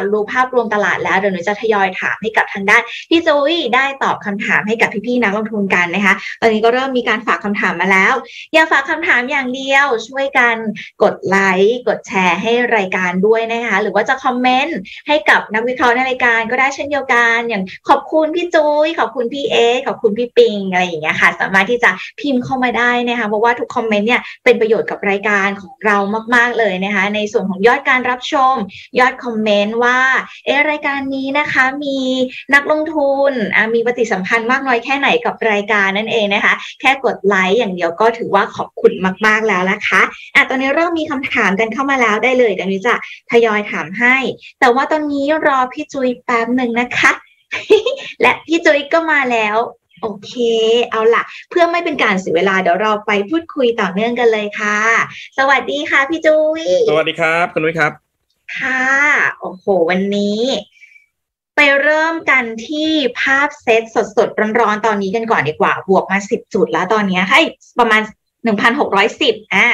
รู้ภาพรวมตลาดแล้วเดี๋ยวหนูจะทยอยถามให้กับทางด้านพี่จุ้ยได้ตอบคำถามให้กับพี่ๆนักลงทุนกันนะคะตอนนี้ก็เริ่มมีการฝากคำถามมาแล้วอย่าฝากคำถามอย่างเดียวช่วยกันกดไลค์กดแชร์ให้รายการด้วยนะคะหรือว่าจะคอมเมนต์ให้กับนักวิเคราะห์ในรายการก็ได้เช่นเดียวกันอย่างขอบคุณพี่จุ้ยขอบคุณพี่เอขอบคุณพี่ปิงอะไรอย่างเงี้ยค่ะสามารถที่จะพิมพ์เข้ามาได้นะคะเพราะว่าทุกคอมเมนต์เนี่ยเป็นประโยชน์กับรายการของเรามากๆเลยนะคะในส่วนของยอดการรับชมยอดคอมเมนต์ว่าเออรายการนี้นะคะมีนักลงทุนมีปฏิสัมพันธ์มากน้อยแค่ไหนกับรายการนั่นเองนะคะแค่กดไลค์อย่างเดียวก็ถือว่าขอบคุณมากๆแล้วนะคะอ่ะตอนนี้เริ่มมีคำถามกันเข้ามาแล้วได้เลยเดี๋ยวนี้จะทยอยถามให้แต่ว่าตอนนี้รอพี่จุ้ยแป๊บหนึ่งนะคะ และพี่จุ้ยก็มาแล้วโอเคเอาล่ะเพื่อไม่เป็นการเสียเวลาเดี๋ยวเราไปพูดคุยต่อเนื่องกันเลยค่ะสวัสดีค่ะพี่จุ้ยสวัสดีครับคุณนุ้ยครับค่ะโอ้โหวันนี้ไปเริ่มกันที่ภาพเซตสดๆร้อนๆตอนนี้กันก่อนดีกว่าบวกมาสิบจุดแล้วตอนนี้ให้ประมาณ หนึ่งพันหกร้อยสิบ อ่ะ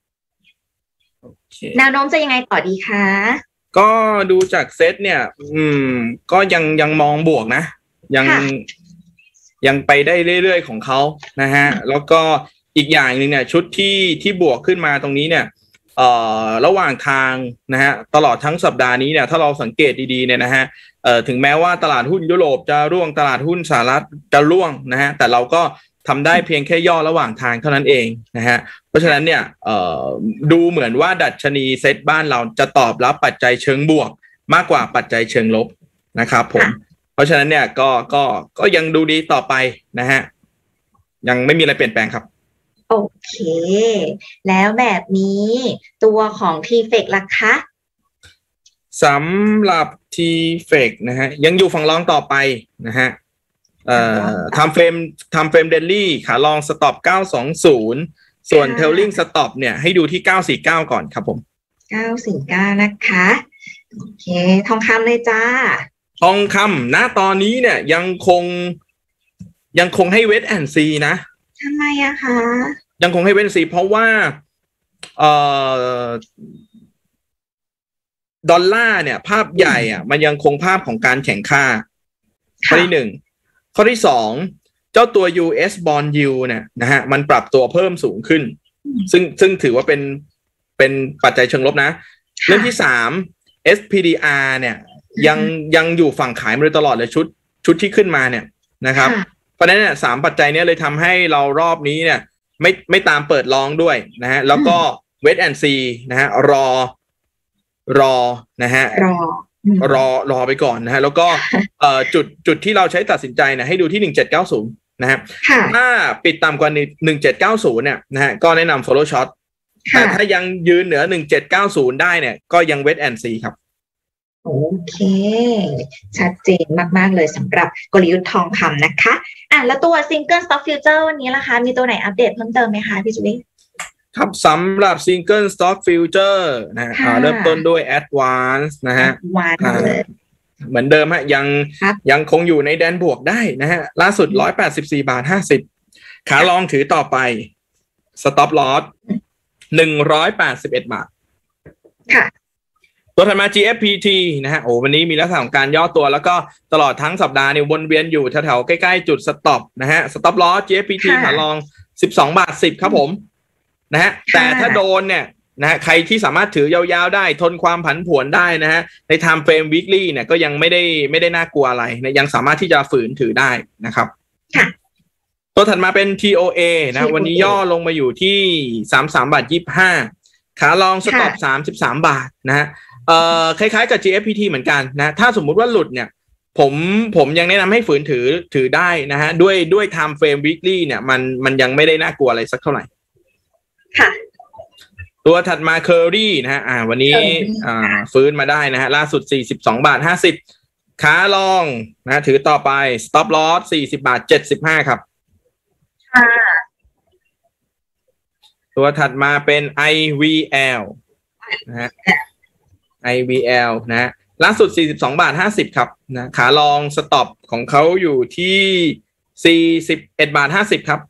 แนวโน้มจะยังไงต่อดีคะก็ดูจากเซตเนี่ยอืมก็ยังยังมองบวกนะยังยังไปได้เรื่อยๆของเขานะฮะแล้วก็อีกอย่างหนึ่งเนี่ยชุดที่ที่บวกขึ้นมาตรงนี้เนี่ยเอ่อระหว่างทางนะฮะตลอดทั้งสัปดาห์นี้เนี่ยถ้าเราสังเกตดีๆเนี่ยนะฮะเอ่อถึงแม้ว่าตลาดหุ้นยุโรปจะร่วงตลาดหุ้นสหรัฐจะร่วงนะฮะแต่เราก็ทำได้เพียงแค่ย่อระหว่างทางเท่านั้นเองนะฮะเพราะฉะนั้นเนี่ยเอ่อดูเหมือนว่าดัชนีเซ็ตบ้านเราจะตอบรับปัจจัยเชิงบวกมากกว่าปัจจัยเชิงลบนะครับผมเพราะฉะนั้นเนี่ยก็ก็ก็ยังดูดีต่อไปนะฮะยังไม่มีอะไรเปลี่ยนแปลงครับโอเคแล้วแบบนี้ตัวของ ที เอฟ อี ซี ล่ะคะสำหรับ ที เอฟ อี ซี นะฮะยังอยู่ฝั่งรองต่อไปนะฮะเอ่อทำเฟรมทำเฟรมเดลี่ขาลองสต็อปเก้าสองศูนย์ส่วนเทลลิงสต็อปเนี่ยให้ดูที่เก้าสี่เก้าก่อนครับผมเก้าสี่เก้านะคะโอเคทองคำเลยจ้าทองคำณตอนนี้เนี่ยยังคงยังคงให้เวทแอนด์ซีนะทำไมอะคะยังคงให้เวทแอนด์ซีเพราะว่าเอ่อดอลลาร์เนี่ยภาพใหญ่อ่ะมันยังคงภาพของการแข่งค่าข้อที่หนึ่งข้อที่สองเจ้าตัว ยู เอส Bond Yield เนี่ยนะฮะมันปรับตัวเพิ่มสูงขึ้นซึ่งซึ่งถือว่าเป็นเป็นปัจจัยเชิงลบนะเรื่องที่สาม เอส พี ดี อาร์ เนี่ยยังยังอยู่ฝั่งขายมาโดยตลอดเลยชุดชุดที่ขึ้นมาเนี่ยนะครับเพราะฉะนั้นเนี่ยสามปัจจัยนี้เลยทำให้เรารอบนี้เนี่ยไม่ไม่ตามเปิดลองด้วยนะฮะแล้วก็เวทแอนด์ซีนะฮะรอรอนะฮะรอรอรอไปก่อนนะฮะแล้วก็เอ่อจุดจุดที่เราใช้ตัดสินใจนะให้ดูที่หนึ่งเจ็ดเก้าศูนย์นะฮะถ้าปิดต่ำกว่าหนึ่งเจ็ดเก้าศูนย์เนี่ยนะฮะก็แนะนำ follow short แต่ถ้ายังยืนเหนือหนึ่งเจ็ดเก้าศูนย์ได้เนี่ยก็ยัง wait and see ครับโอเคชัดเจนมากๆเลยสำหรับกลยุทธ์ทองคำนะคะอ่ะแล้วตัว Single Stock Future วันนี้ล่ะคะมีตัวไหนอัปเดตเพิ่มเติมไหมคะพี่จุ๊ยครับสำหรับ Single Stock Future นะเริ่มต้นด้วย Advance นะฮะเหมือนเดิมฮะยังยังคงอยู่ในแดนบวกได้นะฮะล่าสุดหนึ่งร้อยแปดสิบสี่บาทห้าสิบขาลองถือต่อไป Stop Loss หนึ่งร้อยแปดสิบเอ็ดบาทค่ะตัวถัดมา จี เอฟ พี ที นะฮะโอ้วันนี้มีลักษณะของการย่อตัวแล้วก็ตลอดทั้งสัปดาห์เนี่ยวนเวียนอยู่แถวๆใกล้ๆจุด Stop นะฮะ Stop Loss จี เอฟ พี ที ขาลองสิบสองบาทสิบครับผมนะฮะแต่ถ้าโดนเนี่ยนะฮะใครที่สามารถถือยาวๆได้ทนความผันผวนได้นะฮะใน time frame weekly เนี่ยก็ยังไม่ได้ไม่ได้น่ากลัวอะไรนะยังสามารถที่จะฝืนถือได้นะครับตัวถัดมาเป็น ที โอ เอ นะวันนี้ย่อลงมาอยู่ที่สามสิบสามบาทยี่สิบห้าขาลองสต็อปสามสิบสามบาทนะฮะเอ่อคล้ายๆกับ จี เอฟ พี ที เหมือนกันนะถ้าสมมุติว่าหลุดเนี่ยผมผมยังแนะนำให้ฝืนถือถือได้นะฮะด้วยด้วย time frame weekly เนี่ยมันมันยังไม่ได้น่ากลัวอะไรสักเท่าไหร่ค่ะตัวถัดมาเคอรี่นะฮะอ่าวันนี้อ่าฟื้นมาได้นะฮะล่าสุดสี่สิบสองบาทห้าสิบขาลองนะถือต่อไป stop loss สี่สิบบาทเจ็ดสิบห้าครับค่ะตัวถัดมาเป็น ไอ วี แอล นะฮะ ไอ วี แอล นะฮะล่าสุดสี่สิบสองบาทห้าสิบครับนะขาลองสต็อปของเขาอยู่ที่สี่สิบเอ็ดบาทห้าสิบครับ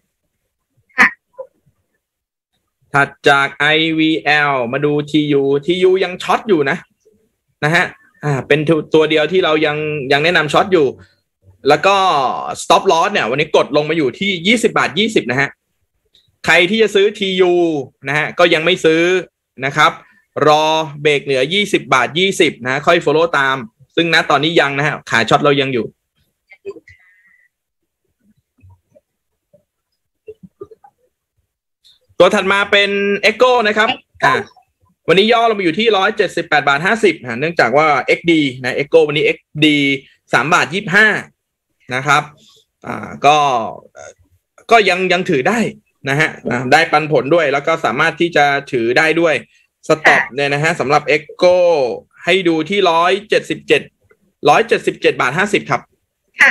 ถัดจาก ไอ วี แอล มาดู ที ยู ที ยู ยังช็อตอยู่นะนะฮะอ่าเป็นตัวเดียวที่เรายังยังแนะนำช็อตอยู่แล้วก็ stop loss เนี่ยวันนี้กดลงมาอยู่ที่ยี่สิบบาทยี่สิบนะฮะใครที่จะซื้อ ที ยู นะฮะก็ยังไม่ซื้อนะครับรอเบรกเหนือยี่สิบบาทยี่สิบนะค่อย follow ตามซึ่งณตอนนี้ยังนะฮะขาช็อตเรายังอยู่ตัวถัดมาเป็น Echo นะครับอ่าวันนี้ย่อลงมาอยู่ที่หนึ่งร้อยเจ็ดสิบแปดบาทห้าสิบนะเนื่องจากว่า เอ็กซ์ ดี นะ Echo วันนี้ เอ็กซ์ ดี สามบาทยี่สิบห้านะครับอ่าก็ก็ยังยังถือได้นะฮะได้ปันผลด้วยแล้วก็สามารถที่จะถือได้ด้วยสต็อปเนี่ยนะฮะสำหรับ Echo ให้ดูที่หนึ่งร้อยเจ็ดสิบเจ็ด หนึ่งร้อยเจ็ดสิบเจ็ดบาทห้าสิบครับค่ะ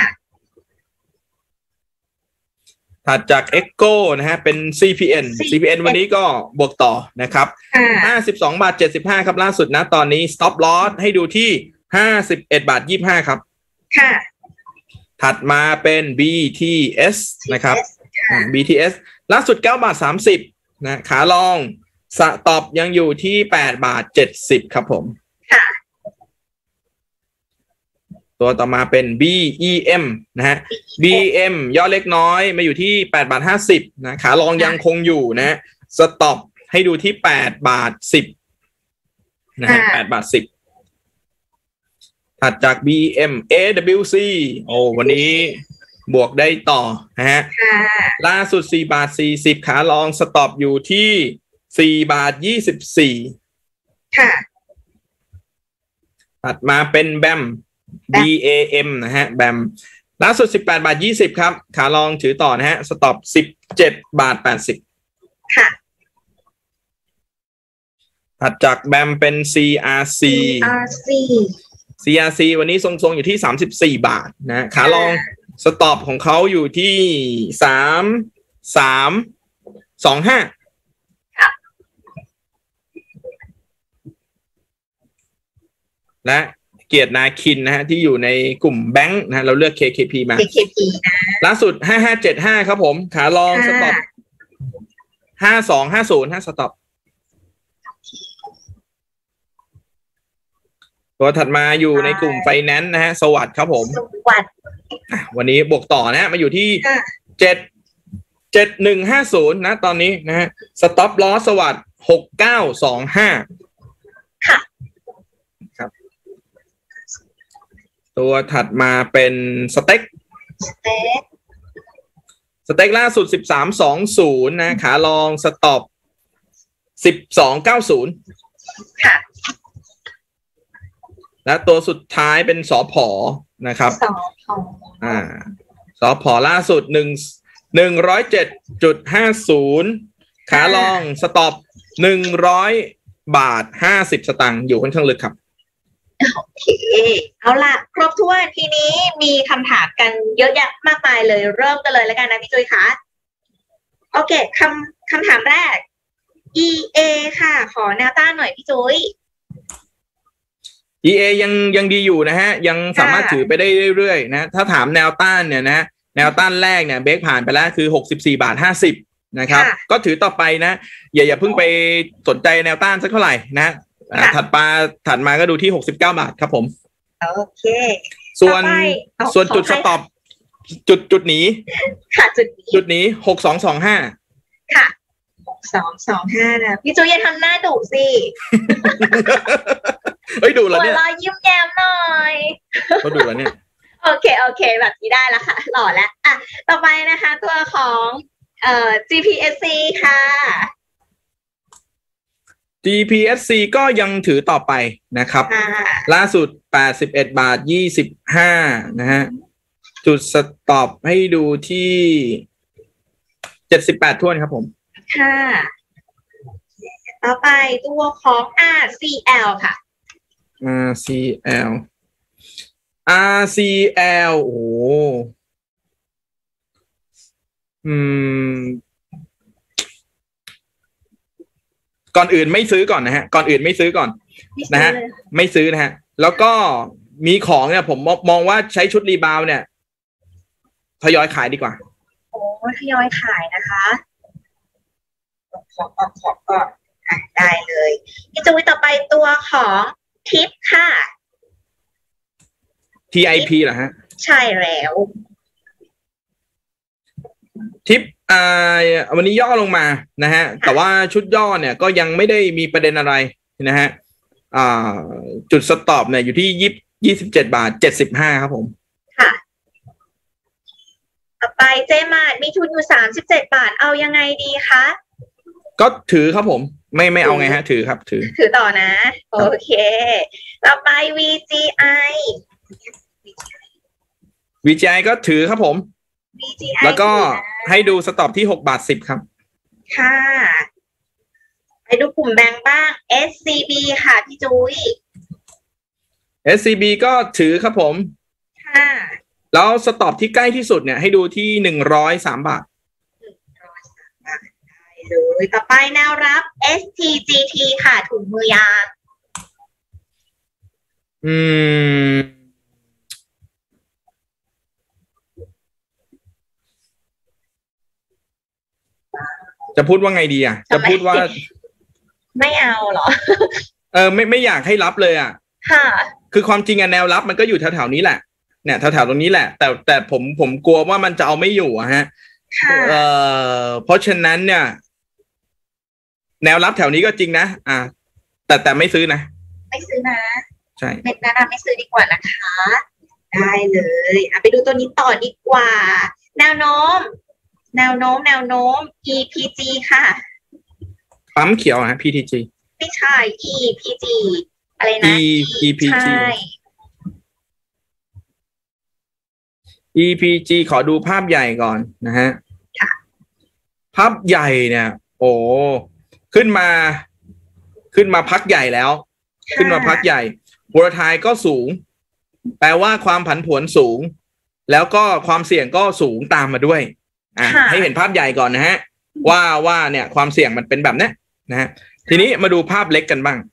ถัดจาก Echo นะฮะเป็น ซี พี เอ็น ซี พี เอ็น วันนี้ก็บวกต่อนะครับห้าสิบสองบาทเจ็ดสิบห้าครับล่าสุดนะตอนนี้ stop loss ให้ดูที่ห้าสิบเอ็ดบาทยี่สิบห้าครับค่ะถัดมาเป็น บี ที เอส นะครับ บี ที เอส ล่าสุดเก้าบาทสามสิบนะขาลองสต็อปยังอยู่ที่แปดบาทเจ็ดสิบครับผมค่ะตัวต่อมาเป็น บี อี เอ็ม นะฮะ บี อี เอ็ม ย่อเล็กน้อยมาอยู่ที่แปดบาทห้าสิบนะขาลองยังคงอยู่นะสต็อปให้ดูที่แปดบาทสิบนะฮะแปดบาทสิบถัดจาก บี อี เอ็ม เอ ดับเบิลยู ซี โอ้วันนี้บวกได้ต่อนะฮะล่าสุดสี่บาทสี่สิบขาลองสต็อปอยู่ที่สี่บาทยี่สิบสี่ค่ะถัดมาเป็นแบม บี เอ เอ็ม นะฮะแบมล่าสุดสิบแปดบาทยี่สิบครับขาลองถือต่อนะฮะสต็อปสิบเจ็ดบาทแปดสิบค่ะถัดจากแบมเป็น ซี อาร์ ซีซี อาร์ ซีซี อาร์ ซี วันนี้ทรงๆอยู่ที่สามสิบสี่บาทนะขาลองสต็อปของเขาอยู่ที่สาม สาม สองห้าและเกียรตินาคินนะฮะที่อยู่ในกลุ่มแบงค์นะเราเลือก เค เค พี มาเค เค พี นะล่าสุดห้าห้าเจ็ดห้าครับผมขาลองสต็อปห้าสองห้าศูนย์ห้าสต็อปตัวถัดมาอยู่ในกลุ่มไฟแนนซ์นะฮะสวัสดิ์ครับผมสวัสดิ์วันนี้บวกต่อนะฮะมาอยู่ที่เจ็ดเจ็ดหนึ่งห้าศูนย์นะตอนนี้นะฮะสต็อปลอสสวัสดิ์หกเก้าสองห้าค่ะครับตัวถัดมาเป็นสเต็กสเต็กสเต็กล่าสุดสิบสามสองศูนย์นะขาลองสต็อปสิบสองเก้าศูนย์ค่ะและตัวสุดท้ายเป็นสผนะครับสผอ่าสผล่าสุดหนึ่งหนึ่งร้อยเจ็ดจุดห้าศูนย์ขาลองสต็อปหนึ่งร้อยบาทห้าสิบสตางค์อยู่ค่อนข้างลึกครับโอเคเอาล่ะครบถ้วนทีนี้มีคำถามกันเยอะแยะมากมายเลยเริ่มกันเลยแล้วกันนะพี่จุ้ยคะโอเคคำคำถามแรก อี เอ ค่ะขอแนวต้านหน่อยพี่จุ้ยอี เอ ยังยังดีอยู่นะฮะยังสามารถถือไปได้เรื่อยๆนะถ้าถามแนวต้านเนี่ยนะแนวต้านแรกเนี่ยเบรกผ่านไปแล้วคือหกสิบสี่บาทห้าสิบนะครับก็ถือต่อไปนะอย่าอย่าเพิ่งไปสนใจแนวต้านสักเท่าไหร่นะถัดมาถัดมาก็ดูที่หกสิบเก้าบาทครับผมโอเคส่วนส่วนจุดสต็อปจุดจุดหนีค่ะจุดนี้จุดนี้หกสองสองห้าค่ะหกสองสองห้านะพี่จุ้ยอย่าทำหน้าดุสิเฮ้ยดูแล้วเนี่ยรอยิ้มแย้มหน่อยก็ดูแล้วเนี่ยโอเคโอเคแบบนี้ได้แล้วค่ะหล่อแล้วอ่ะต่อไปนะคะตัวของเอ่อ จี พี เอส ซี ค่ะจี พี เอส ซี ก็ยังถือต่อไปนะครับล่าสุดแปดสิบเอ็ดบาทยี่สิบห้านะฮะจุดสต็อปให้ดูที่เจ็ดสิบแปดถ้วนครับผมค่ะต่อไปตัวของ อาร์ ซี แอล ค่ะอาร์ ซี แอล อาร์ ซี แอล โอ้อืมก่อนอื่นไม่ซื้อก่อนนะฮะก่อนอื่นไม่ซื้อก่อนนะฮะไม่ซื้อนะฮะแล้วก็มีของเนี่ยผมมองว่าใช้ชุดรีบาวเนี่ยทยอยขายดีกว่าโอ้ทยอยขายนะคะขอขอขอก่อนได้เลยพี่จุ้ยต่อไปตัวของทิปค่ะที ไอ พี เหรอฮะใช่แล้วทิปอ่าวันนี้ย่อลงมานะฮะแต่ว่าชุดย่อเนี่ยก็ยังไม่ได้มีประเด็นอะไรนะฮะอ่าจุดสต็อปเนี่ยอยู่ที่ยี่ยี่สิบเจ็ดบาทเจ็ดสิบห้าครับผมค่ะต่อไปเจมาร์ทมีทุนอยู่สามสิบเจ็ดบาทเอายังไงดีคะก็ถือครับผมไม่ไม่เอาไงฮะถือครับถือถือต่อนะโอเคต่อไป วี จี ไอวี จี ไอ ก็ถือครับผม วี จี ไอ แล้วก็ให้ดูสต็อปที่หกบาทสิบครับค่ะไปดูกลุ่มแบงก์บ้าง เอส ซี บี ค่ะพี่จุ้ยเอส ซี บี ก็ถือครับผมค่ะแล้วสต็อปที่ใกล้ที่สุดเนี่ยให้ดูที่หนึ่งร้อยสามบาทเลยต่อไปแนวรับ เอส ที จี ที ค่ะถุงมือยางอืมจะพูดว่าไงดีอ่ะจะพูดว่าไม่เอาหรอเออไม่ไม่อยากให้รับเลยอ่ะค่ะคือความจริงอะแนวรับมันก็อยู่แถวๆนี้แหละเนี่ยแถวๆตรงนี้แหละแต่แต่ผมผมกลัวว่ามันจะเอาไม่อยู่อะฮะเออเพราะฉะนั้นเนี่ยแนวรับแถวนี้ก็จริงนะอ่าแต่แต่ไม่ซื้อนะไม่ซื้อนะใช่เม็ดนั้นไม่ซื้อดีกว่านะคะได้เลยอ่ะไปดูตัวนี้ต่อดีกว่าแนวโน้มแนวโน้มแนวโน้ม อี พี จี ค่ะปั๊มเขียวนะ พี ที จีไม่ใช่ อี พี จี อะไรนะ E อี พี จีใช่อี พี จี ขอดูภาพใหญ่ก่อนนะฮะภาพใหญ่เนี่ยโอ้ขึ้นมาขึ้นมาพักใหญ่แล้วขึ้นมาพักใหญ่วอลทายก็สูงแปลว่าความผันผวนสูงแล้วก็ความเสี่ยงก็สูงตามมาด้วยอ่ะให้เห็นภาพใหญ่ก่อนนะฮะว่าว่าเนี่ยความเสี่ยงมันเป็นแบบนี้นะฮะทีนี้มาดูภาพเล็กกันบ้าง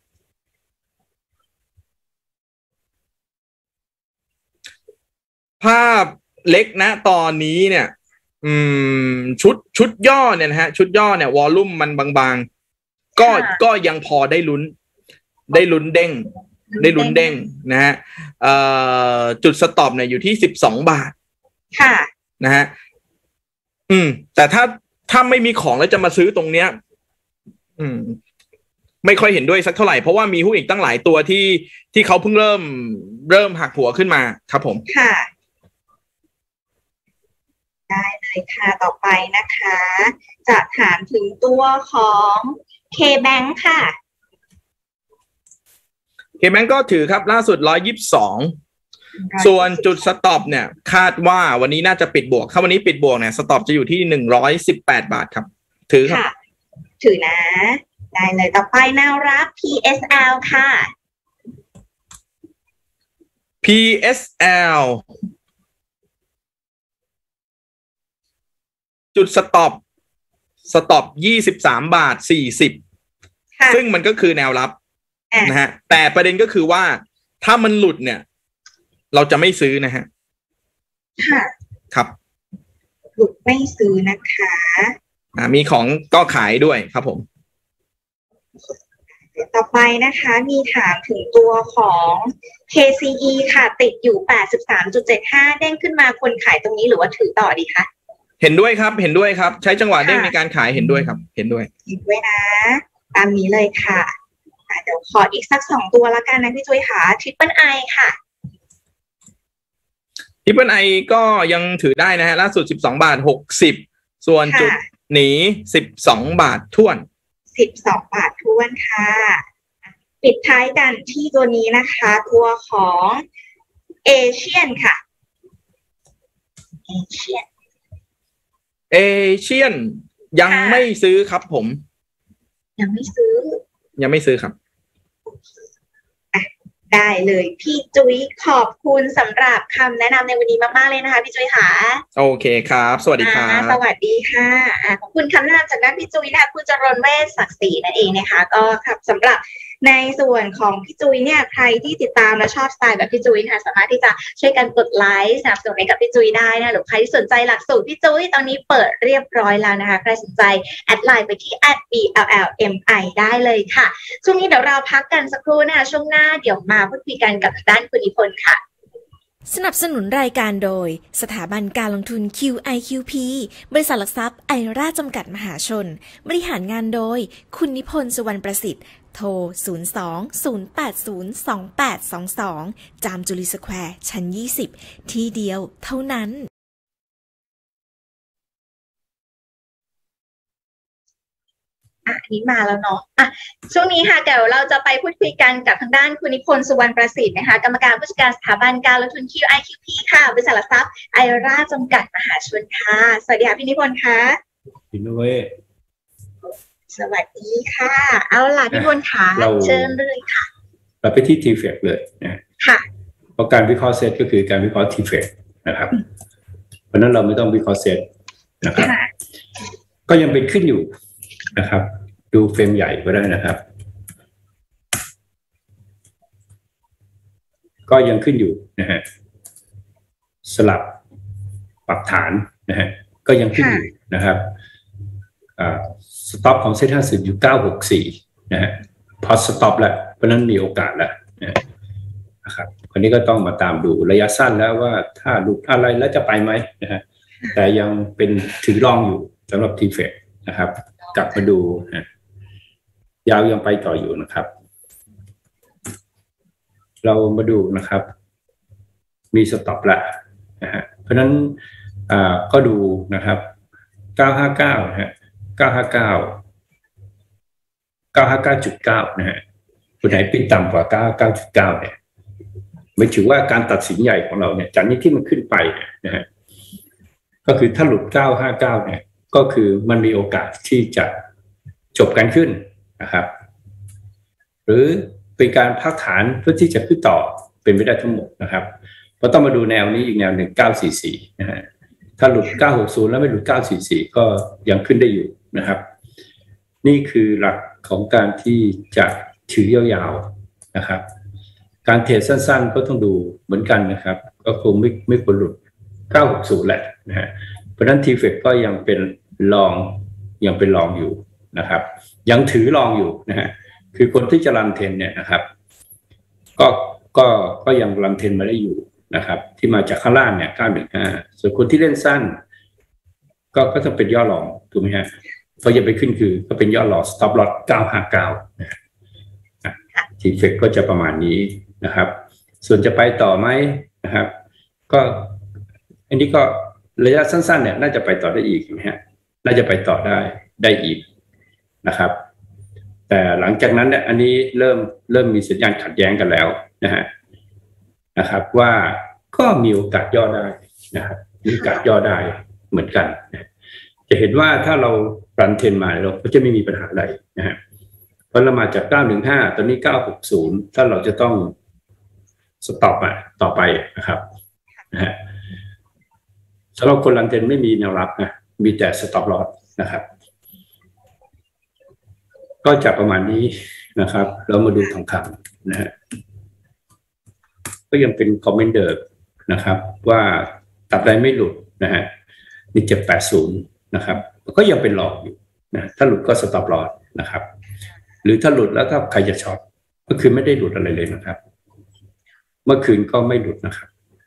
ภาพเล็กนะตอนนี้เนี่ยอืมชุดชุดย่อเนี่ยนะฮะชุดย่อเนี่ยวอลลุ่มมันบางๆก็ก็ยังพอได้ลุ้นได้ลุ้นเด้งได้ลุ้นเด้งนะฮะเอ่อจุดสต็อปเนี่ยอยู่ที่สิบสองบาทค่ะนะฮะอืมแต่ถ้าถ้าไม่มีของแล้วจะมาซื้อตรงเนี้ยอืมไม่ค่อยเห็นด้วยสักเท่าไหร่เพราะว่ามีหุ้นอีกตั้งหลายตัวที่ที่เขาเพิ่งเริ่มเริ่มหักหัวขึ้นมาครับผมค่ะได้เลยค่ะต่อไปนะคะจะถามถึงตัวของ K-Bank ค่ะ K-Bank ก็ถือครับล่าสุดหนึ่งร้อยยี่สิบสองส่วนจุดสต็อปเนี่ยคาดว่าวันนี้น่าจะปิดบวกถ้าวันนี้ปิดบวกเนี่ยสต็อปจะอยู่ที่หนึ่งร้อยสิบแปดบาทครับถือครับถือนะได้เลยต่อไปแนวรับ พี เอส แอล ค่ะพี เอส แอล จุดสต็อปสต็อปยี่สิบสามบาทสี่สิบซึ่งมันก็คือแนวรับนะฮะแต่ประเด็นก็คือว่าถ้ามันหลุดเนี่ยเราจะไม่ซื้อนะฮะค่ะครับหลุดไม่ซื้อนะคะอ่ามีของก็ขายด้วยครับผมต่อไปนะคะมีถามถึงตัวของ เค ซี อี ค่ะติดอยู่ แปดสิบสามจุดเจ็ดห้า เด้งขึ้นมาควรขายตรงนี้หรือว่าถือต่อดีคะเห็นด้วยครับเห็นด้วยครับใช้จังหวะเด้งในการขายเห็นด้วยครับเห็นด้วยเห็นด้วยนะตามนี้เลยค่ะเดี๋ยวขออีกสักสองตัวละกันนะพี่จุ้ยค่ะ Triple I ค่ะ Triple I ก็ยังถือได้นะฮะล่าสุดสิบสองบาทหกสิบส่วนจุดหนีสิบสองบาทท้วนสิบสองบาทท้วนค่ะปิดท้ายกันที่ตัวนี้นะคะตัวของเอเชียนค่ะเอเชียนเอเชียนยังไม่ซื้อครับผมยังไม่ซื้อยังไม่ซื้อครับได้เลยพี่จุ้ยขอบคุณสำหรับคำแนะนำในวันนี้มากๆเลยนะคะพี่จุ้ยค่ะโอเคครับสวัสดีครับสวัสดีค่ะขอบคุณคำแนะนำจากด้านพี่จุ้ยนะคะคุณจรณเวชศักดิ์ศรีนั่นเองนะคะก็ครับสำหรับในส่วนของพี่จุ้ยเนี่ยใครที่ติดตามและชอบสไตล์แบบพี่จุ้ยนะคะสามารถที่จะช่วยกันกดไลค์สนับสนุนให้กับพี่จุ้ยได้นะหรือใครที่สนใจหลักสูตรพี่จุ้ยตอนนี้เปิดเรียบร้อยแล้วนะคะใครสนใจแอดไลน์ไปที่ แอท บี แอล แอล เอ็ม ไอ ได้เลยค่ะช่วงนี้เดี๋ยวเราพักกันสักครู่นะคะช่วงหน้าเดี๋ยวมาพูดคุยกันกับด้านคุณนิพนธ์ค่ะสนับสนุนรายการโดยสถาบันการลงทุน คิว ไอ คิว พี บริษัทหลักทรัพย์ไอราจำกัดมหาชนบริหารงานโดยคุณนิพนธ์สุวรรณประสิทธิ์โทร ศูนย์ สอง ศูนย์ แปด ศูนย์ สอง แปด สอง สอง จามจุลีสแควร์ชั้น ยี่สิบ ที่เดียวเท่านั้นอ่ะนี้มาแล้วเนาะอ่ะช่วงนี้ค่ะเดี๋ยวเราจะไปพูดคุยกันกับทางด้านคุณนิพนธ์สุวรรณประสิทธิ์นะคะกรรมการผู้จัดการสถาบันการลงทุน คิว ไอ คิว พี ค่ะบริษัทหลักทรัพย์ไอราจำกัดมหาชนค่ะสวัสดีค่ะพี่นิพนธ์ค่ะพี่นุ้ยสวัสดีค่ะเอาล่ะพี่นิพนธ์ค่ะเชิญเลยค่ะเราไปที่ ที เอฟ เลยนะค่ะเพราะการวิเคราะห์เซตก็คือการวิเคราะห์ ที เอฟ นะครับเพราะนั้นเราไม่ต้องวิเคราะห์เซตนะครับก็ยังเป็นขึ้นอยู่นะครับดูเฟรมใหญ่ก็ได้นะครับก็ยังขึ้นอยู่นะฮะสลับปรับฐานนะฮะก็ยังขึ้นอยู่นะครับสต็อปของเซ็ตห้าสิบอยู่เก้าหกสี่นะฮะพอสต็อปแล้วเพราะนั้นมีโอกาสแล้วนะครับคนนี้ก็ต้องมาตามดูระยะสั้นแล้วว่าถ้าหลุดอะไรแล้วจะไปไหมนะฮะแต่ยังเป็นถือรองอยู่สำหรับ ที เอฟ นะครับกลับมาดูนะยาวยังไปต่ออยู่นะครับเรามาดูนะครับมีสต็อปละนะฮะเพราะฉะนั้นอ่าก็ดูนะครับเก้าห้าเก้านะฮะเก้าห้าเก้า เก้าห้าเก้าจุดเก้า นะฮะคนไหนปิดต่ำกว่าเก้าเก้าจุดเก้าเนี่ยไม่ถือว่าการตัดสินใหญ่ของเราเนี่ยจากนี้ที่มันขึ้นไปนะฮะก็คือถ้าหลุดเก้าห้าเก้าเนี่ยก็คือมันมีโอกาสที่จะจบกันขึ้นนะครับหรือเป็นการพักฐานเพื่อที่จะขึ้นต่อเป็นไปได้ทั้งหมดนะครับเพราะต้องมาดูแนวนี้อีกแนวหนึ่งเก้าสี่สี่นะฮะถ้าหลุดเก้าหกศูนย์แล้วไม่หลุดเก้าสี่สี่ก็ยังขึ้นได้อยู่นะครับนี่คือหลักของการที่จะถือยาวๆนะครับการเทรดสั้นๆก็ต้องดูเหมือนกันนะครับก็คงไม่ไม่ควรหลุดเก้าหกศูนย์แหละนะฮะเพราะฉะนั้น ที เอฟ ก็ยังเป็นลองยังเป็นลองอยู่นะครับยังถือลองอยู่นะฮะคือคนที่จะรันเทรนเนี่ยนะครับก็ก็ก็ยังรันเทรนมาได้อยู่นะครับที่มาจากข้างล่างเนี่ยเก้าหนึ่งห้าส่วนคนที่เล่นสั้นก็ก็ต้องเป็นย่อลองถูกไหมฮะพอจะไปขึ้นคือก็เป็นย่อลอง stop loss เก้าห้าเก้านะฮะที เอฟ ก็จะประมาณนี้นะครับส่วนจะไปต่อไหมนะครับก็อันนี้ก็ระยะสั้นๆเนี่ยน่าจะไปต่อได้อีกนะฮะน่าจะไปต่อได้ได้อีกนะครับแต่หลังจากนั้นเนี่ยอันนี้เริ่มเริ่มมีสัญญาณขัดแย้งกันแล้วนะฮะนะครับว่าก็มีโอกาสย่อได้นะครับมีโอกาสย่อได้เหมือนกันนะจะเห็นว่าถ้าเรารันเทรนมาเราก็จะไม่มีปัญหาอะไรนะฮะเพราะเรามาจากเก้าหนึ่งห้าตอนนี้เก้าหกศูนย์ถ้าเราจะต้องสต็อปอ่ะต่อไปนะครับนะฮะสำหรับคนรันเทรนไม่มีแนวรับนะมีแต่สต็อปลอสนะครับก็จะประมาณนี้นะครับเรามาดูทองคำนะฮะก็ยังเป็นคอมเมนต์เดิมนะครับว่าตัดได้ไม่หลุดนะฮะนี่เจ็ดแปดศูนย์นะครับก็ยังเป็นหลอกอยู่นะถ้าหลุดก็สต็อปลอสนะครับหรือถ้าหลุดแล้วถ้าใครจะช็อตก็คือไม่ได้หลุดอะไรเลยนะครับเมื่อคืนก็ไม่หลุดนะครับ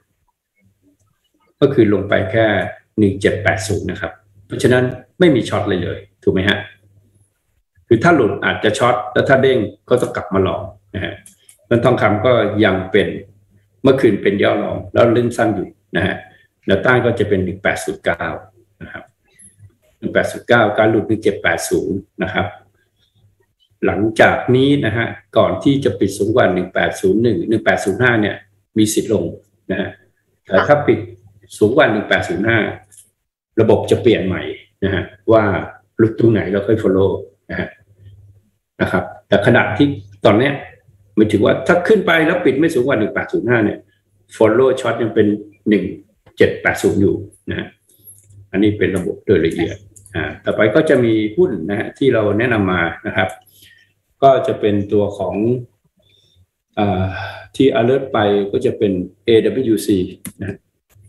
ก็คือลงไปแค่หนึ่งเจ็ดแปดศูนย์นะครับเพราะฉะนั้นไม่มีช็อตเลยเลยถูกไหมฮะคือถ้าหลุดอาจจะช็อตแล้วถ้าเด้งก็ต้องกลับมาลองนะฮะแล้วทองคำก็ยังเป็นเมื่อคืนเป็นย่อลองแล้วเล่นสั้นอยู่นะฮะแนวต้านก็จะเป็นหนึ่งแปดศูนย์เก้านะครับหนึ่งแปดศูนย์เก้าการหลุดหนึ่งเจ็ดแปดศูนย์นะครับหลังจากนี้นะฮะก่อนที่จะปิดสูงกว่าหนึ่งแปดศูนย์หนึ่ง หนึ่งแปดศูนย์ห้าเนี่ยมีสิทธิ์ลงนะฮะแต่ถ้าปิดสูงกว่าหนึ่งแปดศูนย์ห้าระบบจะเปลี่ยนใหม่นะฮะว่าหลุดตรงไหนเราค่อย follow นะฮะนะครับแต่ขณะที่ตอนเนี้ยหมายถึงว่าถ้าขึ้นไปแล้วปิดไม่สูงกว่าหนึ่งแปดศูนย์ห้าเนี่ย follow short ยังเป็นหนึ่งเจ็ดแปดศูนย์อยู่นะฮะอันนี้เป็นระบบโดยละเอียดอ่าต่อไปก็จะมีหุ้นนะฮะที่เราแนะนำมานะครับก็จะเป็นตัวของอ่าที่ alert ไปก็จะเป็น เอ ดับเบิลยู ซี นะ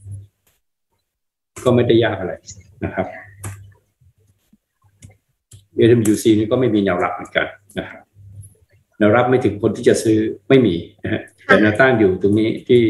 ก็ไม่ได้ยากอะไรนะครับ เอ ดับเบิลยู ซี นี่ก็ไม่มีแนวรับเหมือนกันนะครับแนวรับไม่ถึงคนที่จะซื้อไม่มีนะฮะแต่แนวต้านอยู่ตรงนี้ที่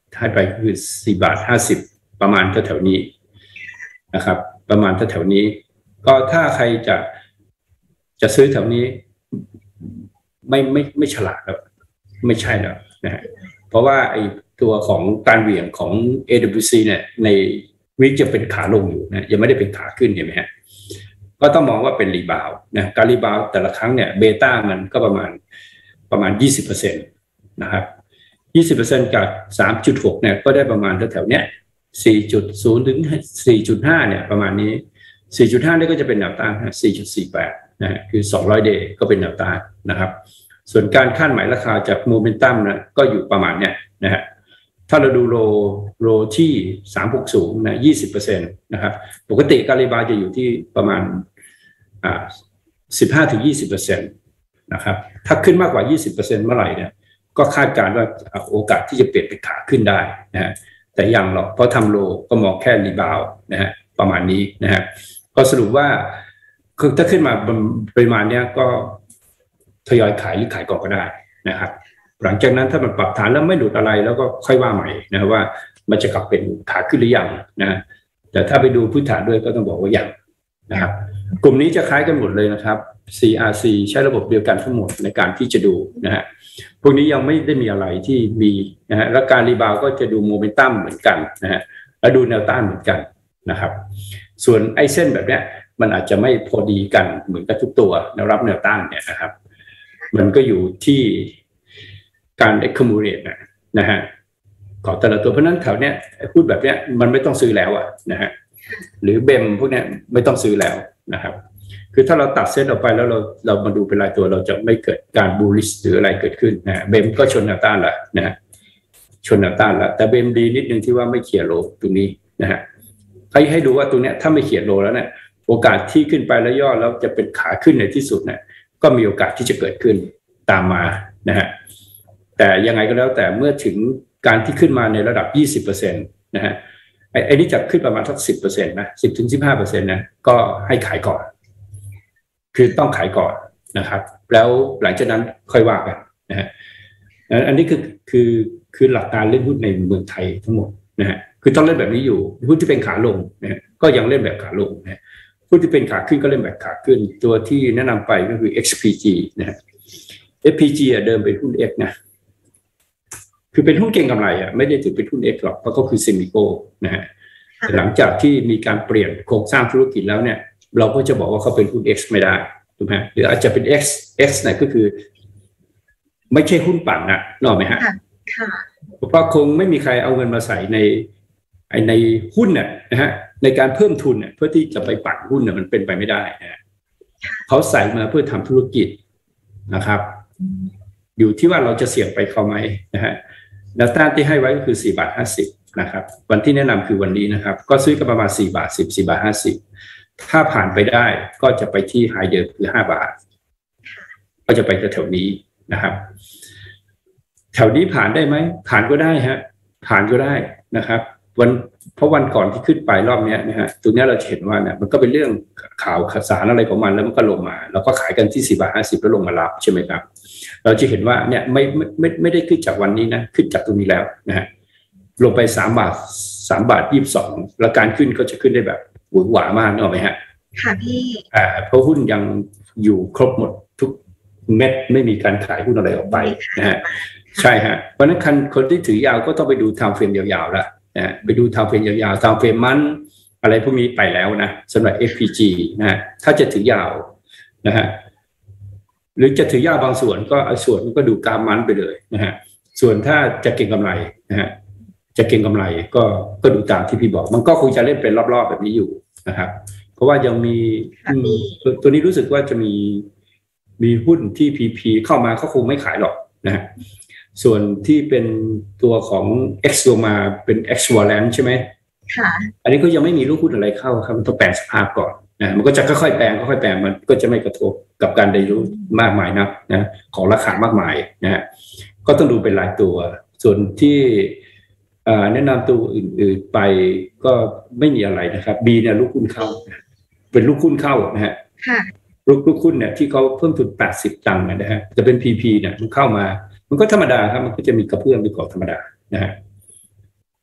ให้ไปคือสี่บาทห้าสิบประมาณแถวๆนี้นะครับประมาณแถวๆนี้ก็ถ้าใครจะจะซื้อแถวนี้ไม่ไม่ไม่ฉลาดแล้วไม่ใช่แล้วนะฮะเพราะว่าไอ้ตัวของการเหวี่ยงของ เอ ดับเบิลยู ซี เนี่ยในวิกจะเป็นขาลงอยู่นะยังไม่ได้เป็นขาขึ้นเห็นไหมฮะก็ต้องมองว่าเป็นรีบาวนะการรีบาวแต่ละครั้งเนี่ยเบต้ามันก็ประมาณประมาณ ยี่สิบเปอร์เซ็นต์ นะครับ ยี่สิบเปอร์เซ็นต์ จาก สามจุดหก เนี่ยก็ได้ประมาณแถวๆเนี้ย สี่จุดศูนย์ ถึง สี่จุดห้า เนี่ยประมาณนี้ สี่จุดห้า นี่ก็จะเป็นแนวต้าน สี่จุดสี่แปด นะฮะคือสองร้อยเดย์ก็เป็นแนวต้านนะครับส่วนการคาดหมายราคาจากโมเมนตัมนะก็อยู่ประมาณเนี้ยนะฮะถ้าเราดูโลโลที่สามร้อยหกสิบนะ ยี่สิบเปอร์เซ็นต์ นะครับปกติการรีบาวจะอยู่ที่ประมาณอ่า สิบห้าถึงยี่สิบเปอร์เซ็นต์ นะครับถ้าขึ้นมากกว่า ยี่สิบเปอร์เซ็นต์ เมื่อไหร่เนี่ยก็คาดการณ์ว่าโอกาสที่จะเปลี่ยนเป็นขาขึ้นได้นะฮะแต่ยังหรอกเพราะทำโลก็มองแค่รีบาวนะฮะประมาณนี้นะฮะก็สรุปว่าคือถ้าขึ้นมาปริมาณเนี้ยก็ทยอยขายหรือขายก่อนก็ได้นะครับหลังจากนั้นถ้ามันปรับฐานแล้วไม่หลุดอะไรแล้วก็ค่อยว่าใหม่นะว่ามันจะกลับเป็นขาขึ้นหรือยังนะแต่ถ้าไปดูพื้นฐานด้วยก็ต้องบอกว่ายังนะครับกลุ่มนี้จะคล้ายกันหมดเลยนะครับ ซี อาร์ ซี ใช้ระบบเดียวกันทั้งหมดในการที่จะดูนะฮะพวกนี้ยังไม่ได้มีอะไรที่มีนะฮะและการรีบาวก็จะดูโมเมนตัมเหมือนกันนะฮะและดูแนวต้านเหมือนกันนะครับส่วนไอ้เส้นแบบเนี้ยมันอาจจะไม่พอดีกันเหมือนกับทุกตัวแนวรับแนวต้านเนี่ยนะครับมันก็อยู่ที่การ accumulate นะนะฮะของแต่ละตัวเพราะนั้นแถวเนี้ยพูดแบบเนี้ยมันไม่ต้องซื้อแล้วอะนะฮะหรือเบมพวกเนี้ยไม่ต้องซื้อแล้วนะครับคือถ้าเราตัดเส้นออกไปแล้วเราเรามาดูเป็นรายตัวเราจะไม่เกิดการ bullish หรืออะไรเกิดขึ้นนะเบมก็ชนแนวต้านละนะฮะชนแนวต้านละแต่เบมดีนิดนึงที่ว่าไม่เขี่ยโลตรงนี้นะฮะให้ให้ดูว่าตรงเนี้ยถ้าไม่เขี่ยโลแล้วเนี่ยโอกาสที่ขึ้นไปแล้วย่อแล้วจะเป็นขาขึ้นในที่สุดเนี่ยก็มีโอกาสที่จะเกิดขึ้นตามมานะฮะแต่ยังไงก็แล้วแต่เมื่อถึงการที่ขึ้นมาในระดับ ยี่สิบเปอร์เซ็นต์ นะฮะไอ้ไอ้นี่จะขึ้นประมาณสัก สิบเปอร์เซ็นต์ นะ สิบถึงสิบห้าเปอร์เซ็นต์ นะก็ให้ขายก่อนคือต้องขายก่อนนะครับแล้วหลังจากนั้นค่อยว่ากันนะฮะอันนี้คือคือคือหลักการเล่นหุ้นในเมืองไทยทั้งหมดนะฮะคือต้องเล่นแบบนี้อยู่หุ้นที่เป็นขาลงนะก็ยังเล่นแบบขาลงนะหุ้นที่เป็นขาขึ้นก็เล่นแบบขาขึ้นตัวที่แนะนำไปก็คือ เอ็กซ์ พี จี นะฮะ เอฟ พี จี อ่ะเดิมเป็นหุ้น X นะคือเป็นหุ้นเก็งกำไรอ่ะไม่ได้ถือเป็นหุ้น X หรอกเพราะก็คือเซมิโกนะฮะหลังจากที่มีการเปลี่ยนโครงสร้างธุรกิจแล้วเนี่ยเราก็จะบอกว่าเขาเป็นหุ้น X ไม่ได้ถูกไหมหรืออาจจะเป็น X X เนี่ยก็คือไม่ใช่หุ้นปั่นนะนึกออกไหมฮะเพราะคงไม่มีใครเอาเงินมาใส่ในในหุ้นเนี่ยนะฮะในการเพิ่มทุนเนี่ยเพื่อที่จะไปปั่นหุ้นเนี่ยมันเป็นไปไม่ได้นะเขาใส่มาเพื่อทำธุรกิจนะครับอยู่ที่ว่าเราจะเสี่ยงไปเขาไหมนะฮะแนวต้านที่ให้ไว้ก็คือสี่บาทห้าสิบนะครับวันที่แนะนำคือวันนี้นะครับก็ซื้อกันประมาณสี่บาทสิบ สี่บาทห้าสิบถ้าผ่านไปได้ก็จะไปที่ไฮเดิมคือห้าบาทก็จะไปแถวนี้นะครับแถวนี้ผ่านได้ไหมผ่านก็ได้ฮะผ่านก็ได้นะครับวันเพราะวันก่อนที่ขึ้นไปรอบนี้นะฮะตรงนี้เราเห็นว่าเนี่ยมันก็เป็นเรื่องข่าวสารอะไรของมันแล้วมันก็ลงมาแล้วก็ขายกันที่สี่บาทห้าสิบแล้วลงมารับใช่ไหมครับเราจะเห็นว่าเนี่ยไม่ไม่ไม่ไม่ได้ขึ้นจากวันนี้นะขึ้นจากตรงนี้แล้วนะฮะลงไปสามบาทสามบาทยี่สิบสองแล้วการขึ้นก็จะขึ้นได้แบบหวือหวามากนึกออกไหมฮะค่ะพี่อ่าเพราะหุ้นยังอยู่ครบหมดทุกเม็ดไม่มีการขายหุ้นอะไรออกไปนะฮะใช่ฮะเพราะนั้นคนที่ถือยาวก็ต้องไปดูไทม์เฟรมยาวๆแล้วนะไปดูไทม์เฟรมยาวๆไทม์เฟรมมันอะไรพวกนี้ไปแล้วนะสำหรับ เอฟ พี จี นะฮะถ้าจะถือยาวนะฮะหรือจะถือยาวบางส่วนก็ส่วนก็ดูกราฟมันไปเลยนะฮะส่วนถ้าจะเก็งกำไรนะฮะจะเก็งกำไรก็ก็ดูตามที่พี่บอกมันก็คงจะเล่นเป็นรอบๆแบบนี้อยู่นะครับเพราะว่ายังมีตัวนี้รู้สึกว่าจะมีมีหุ้นที่ พี พี เข้ามาเขาคงไม่ขายหรอกนะฮะส่วนที่เป็นตัวของ X ลงมาเป็น X Warrant ใช่ไหมค่ะอันนี้ก็ยังไม่มีลูกหุ้นอะไรเข้าครับมันต้องแปลงสภาพก่อนนะมันก็จะค่อยๆแปลงค่อยๆแปลงมันก็จะไม่กระทบกับการได้รู้มากมายนักนะของราคามากมายนะฮะก็ต้องดูเป็นรายตัวส่วนที่แนะนำตัวอื่นๆไปก็ไม่มีอะไรนะครับ B เนี่ยลูกหุ้นเข้าเป็นลูกหุ้นเข้านะฮะลูกลูกหุ้นเนี่ยที่เขาเพิ่มทุนแปดสิบตังค์นะฮะจะเป็น พี พี เนี่ยมันเข้ามามันก็ธรรมดาครับมันก็จะมีกระเพื่อมไปก่อนธรรมดานะฮะ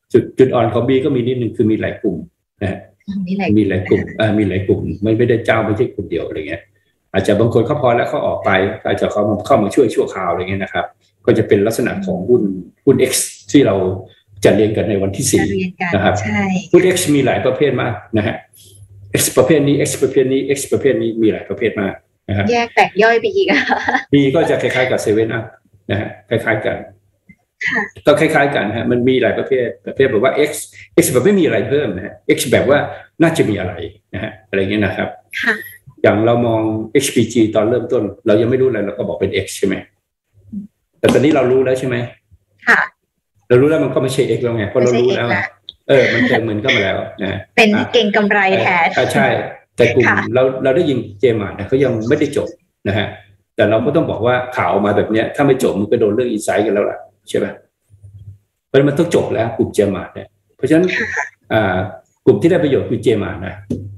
จุดจุดอ่อนของ B ก็มีนิดนึงคือมีหลายกลุ่มนะฮะมีหลายมีหลายกลุ่มอ่ามีหลายกลุ่มไม่ไม่ได้เจ้าไม่ใช่กลุ่มเดียวอะไรเงี้ยอาจจะบางคนเขาพอแล้วเขาออกไปอาจจะเขาเข้ามาช่วยชั่วคราวอะไรเงี้ยนะครับก็จะเป็นลักษณะของหุ้นหุ้น X ที่เราจะเรียนกันในวันที่สี่นะครับหุ้น X มีหลายประเภทมากนะฮะ X ประเภทนี้ X ประเภทนี้ X ประเภทนี้มีหลายประเภทมากนะครับแยกแตกย่อยไปอีกอ่ะ B ก็จะคล้ายๆกับเซเว่นอัพนะฮะคล้ายๆกันก็คล้ายๆกันฮะมันมีหลายประเภทประเภทแบบว่า X X แบบไม่มีอะไรเพิ่มนะฮะ X แบบว่าน่าจะมีอะไรนะฮะอะไรเงี้ยนะครับอย่างเรามอง เอ็กซ์ พี จี ตอนเริ่มต้นเรายังไม่รู้อะไรเราก็บอกเป็น X ใช่ไหมแต่ตอนนี้เรารู้แล้วใช่ไหมค่ะเรารู้แล้วมันก็ไม่ใช่ X แล้วไงเพราะเรารู้แล้วเออมันเติมเงินเข้ามาแล้วนะเป็นเก่งกำไรแท้ใช่แต่กลุ่มเราเราได้ยินเจมาร์เนี่ยเขายังไม่ได้จบนะฮะแต่เราก็ต้องบอกว่าข่าวออกมาแบบนี้ถ้าไม่จบมันก็โดนเรื่องอินไซด์กันแล้วล่ะใช่ไหมเพราะมันต้องจบแล้วกลุ่มเจมาร์เนี่ยเพราะฉะนั้นกลุ่มที่ได้ประโยชน์คือเจมาร์นะ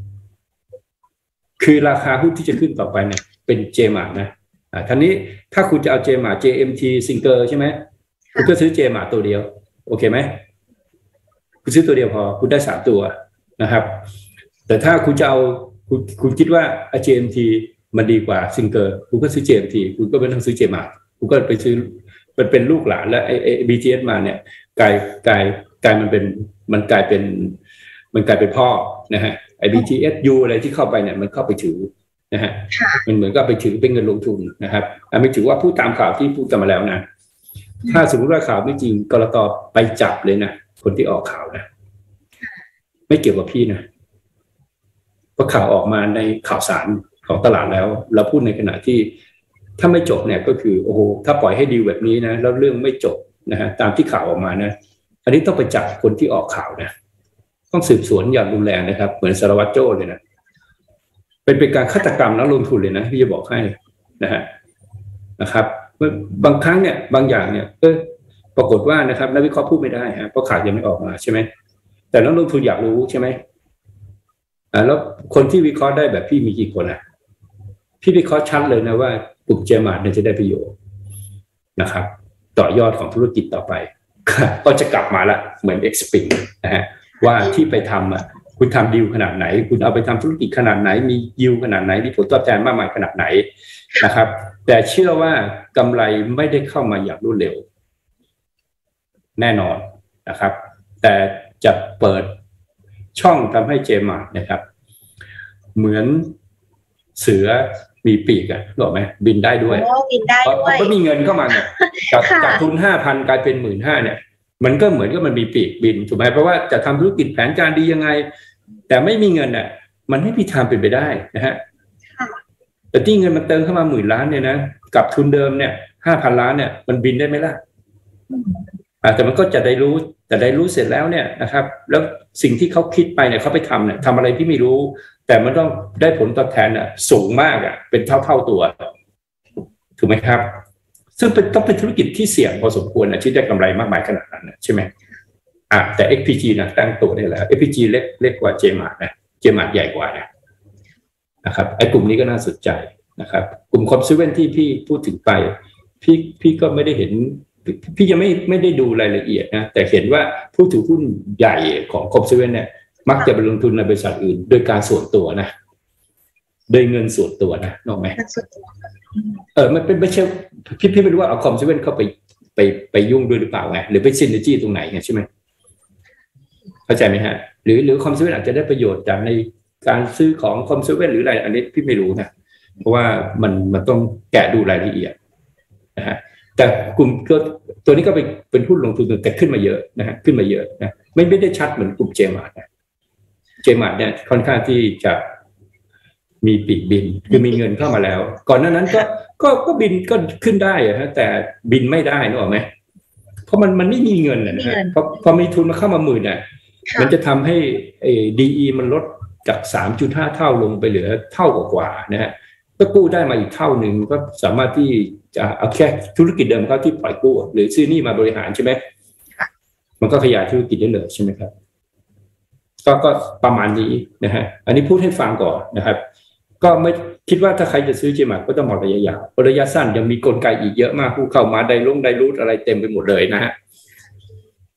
คือราคาหุ้นที่จะขึ้นต่อไปเนี่ยเป็นเจมาร์นะอ่าทีนี้ถ้าคุณจะเอาเจมาร์ เจ เอ็ม ที Singer ใช่ไหมคุณก็ซื้อเจมาร์ตัวเดียวโอเคไหมคุณซื้อตัวเดียวพอคุณได้สามตัวนะครับแต่ถ้าคุณจะเอาคุณคุณคิดว่า เจ เอ็ม ที มันดีกว่า Singer คุณก็ซื้อ เจ เอ็ม ที คุณก็ไม่ต้องซื้อเจมาร์คุณก็ไปซื้อมันเป็นลูกหลานและไอ้ไอ้ บี ที เอส มาเนี่ยกลายกลายกลายมันเป็นมันกลายเป็นมันกลายเป็นพ่อนะฮะไอ้ บี ที เอส ยู อะไรที่เข้าไปเนี่ยมันเข้าไปถือนะฮะมันเหมือนกับไปถือเป็นเงินลงทุนนะครับไม่ถือว่าพูดตามข่าวที่พูดกันมาแล้วนะถ้าสมมติว่าข่าวไม่จริงกลต.ไปจับเลยนะคนที่ออกข่าวนะไม่เกี่ยวกับพี่นะเพราะข่าวออกมาในข่าวสารของตลาดแล้วเราพูดในขณะที่ถ้าไม่จบเนี่ยก็คือโอ้โหถ้าปล่อยให้ดีลแบบนี้นะแล้วเรื่องไม่จบนะฮะตามที่ข่าวออกมานะอันนี้ต้องไปจับคนที่ออกข่าวนะต้องสืบสวนอย่างรุนแรงนะครับเหมือนสารวัตรโจ้เลยนะเป็นเป็นการฆาตกรรมนักลงทุนเลยนะพี่จะบอกให้นะฮะนะครับบางครั้งเนี่ยบางอย่างเนี่ยเออปรากฏว่านะครับนักวิเคราะห์พูดไม่ได้ฮะเพราะข่าวยังไม่ออกมาใช่ไหมแต่นักลงทุนอยากรู้ใช่ไหมอ่าแล้วคนที่วิเคราะห์ได้แบบพี่มีกี่คนอ่ะพี่วิเคราะห์ชัดเลยนะว่ากลุ่มเจมาร์เนี่ยจะได้ประโยชน์นะครับต่อยอดของธุรกิจต่อไปก็จะกลับมาละเหมือน Xping นะฮะว่าที่ไปทำอ่ะคุณทำดีลขนาดไหนคุณเอาไปทำธุรกิจขนาดไหนมียิวขนาดไหนมีผลตอบแทนมากมายขนาดไหนนะครับแต่เชื่อว่ากำไรไม่ได้เข้ามาอย่างรวดเร็วแน่นอนนะครับแต่จะเปิดช่องทำให้เจมาร์นะครับเหมือนเสือมีปีกอะรู้ไหมบินได้ด้วยบินได้ด้วยเพราะมีเงินเข้ามาเนี่ยจากจากทุนห้าพันกลายเป็นหมื่นห้าเนี่ยมันก็เหมือนกับมันมีปีกบินถูกไหมเพราะว่าจะทำธุรกิจแผนการดียังไงแต่ไม่มีเงินอ่ะมันไม่มีทางเป็นไปได้นะฮะแต่ที่เงินมันเติมเข้ามาหมื่นล้านเนี่ยนะกับทุนเดิมเนี่ยห้าพันล้านเนี่ยมันบินได้ไหมล่ะอ่าแต่มันก็จะได้รู้แต่ได้รู้เสร็จแล้วเนี่ยนะครับแล้วสิ่งที่เขาคิดไปเนี่ยเขาไปทำเนี่ยทำอะไรที่ไม่รู้แต่มันต้องได้ผลตอบแทนอ่ะสูงมากอ่ะเป็นเท่าเท่าตัวถูกไหมครับซึ่งเป็นต้องเป็นธุรกิจที่เสี่ยงพอสมควรนะที่ได้กำไรมากมายขนาดนั้นนะใช่ไหมอ่ะแต่ เอ็กซ์ พี จี นะตั้งตัวได้แล้ว เอ็กซ์ พี จี เล็กเล็กกว่า J Mart นะ J Mart ใหญ่กว่านะนะครับไอ้กลุ่มนี้ก็น่าสนใจนะครับกลุ่มคอมซูเวนที่พี่พูดถึงไปพี่พี่ก็ไม่ได้เห็นพี่ยังไม่ไม่ได้ดูรายละเอียดนะแต่เห็นว่าผู้ถือหุ้นใหญ่ของคอมซูเวนเนี่ยมักจะไปลงทุนในบริษัทอื่นโดยการส่วนตัวนะโดยเงินส่วนตัวนะนึกไหมเออมันเป็นไม่ใช่พี่พี่ไม่รู้ว่าเอาคอมซูเวนเข้าไปไปไปยุ่งด้วยหรือเปล่าไงหรือไปซินเนอร์จี้ตรงไหนไงใช่ไหมเข้าใจไหมฮะหรือหรือคอมซูเวนอาจจะได้ประโยชน์จากในการซื้อของคอมซูเวนหรืออะไรอันนี้พี่ไม่รู้นะเพราะว่ามันมันต้องแกะดูรายละเอียดนะฮะแต่กลุ่มก็ตัวนี้ก็เป็นเป็นหุ้นลงทุนแต่ขึ้นมาเยอะนะฮะขึ้นมาเยอะนะไม่ไม่ได้ชัดเหมือนกลุ่มเจมาร์นะเจมาร์เนี่ยค่อนข้างที่จะมีปีกบินคือมีเงินเข้ามาแล้วก่อนหน้านั้นก็ก็ก็บินก็ขึ้นได้อะฮะแต่บินไม่ได้นึกออกไหมเพราะมันมันไม่มีเงินนะฮะพอพอมีทุนมาเข้ามาหมื่นอ่ะมันจะทำให้ไอ้ ดี อี มันลดจาก สามจุดห้า เท่าลงไปเหลือเท่ากว่าๆนะฮะก็กู้ได้มาอีกเท่านึงก็สามารถที่จะเอาแค่ธุรกิจเดิมเขาที่ปล่อยกู้หรือซื้อนี่มาบริหารใช่ไหมมันก็ขยายธุรกิจได้เลยใช่ไหมครับก็ก็ประมาณนี้นะฮะอันนี้พูดให้ฟังก่อนนะครับก็ไม่คิดว่าถ้าใครจะซื้อเจมาร์ก็ต้องมองระยะยาวระยะสั้นยังมีกลไกอีกเยอะมากผู้เข้ามาไดลงไดรูทอะไรเต็มไปหมดเลยนะฮะ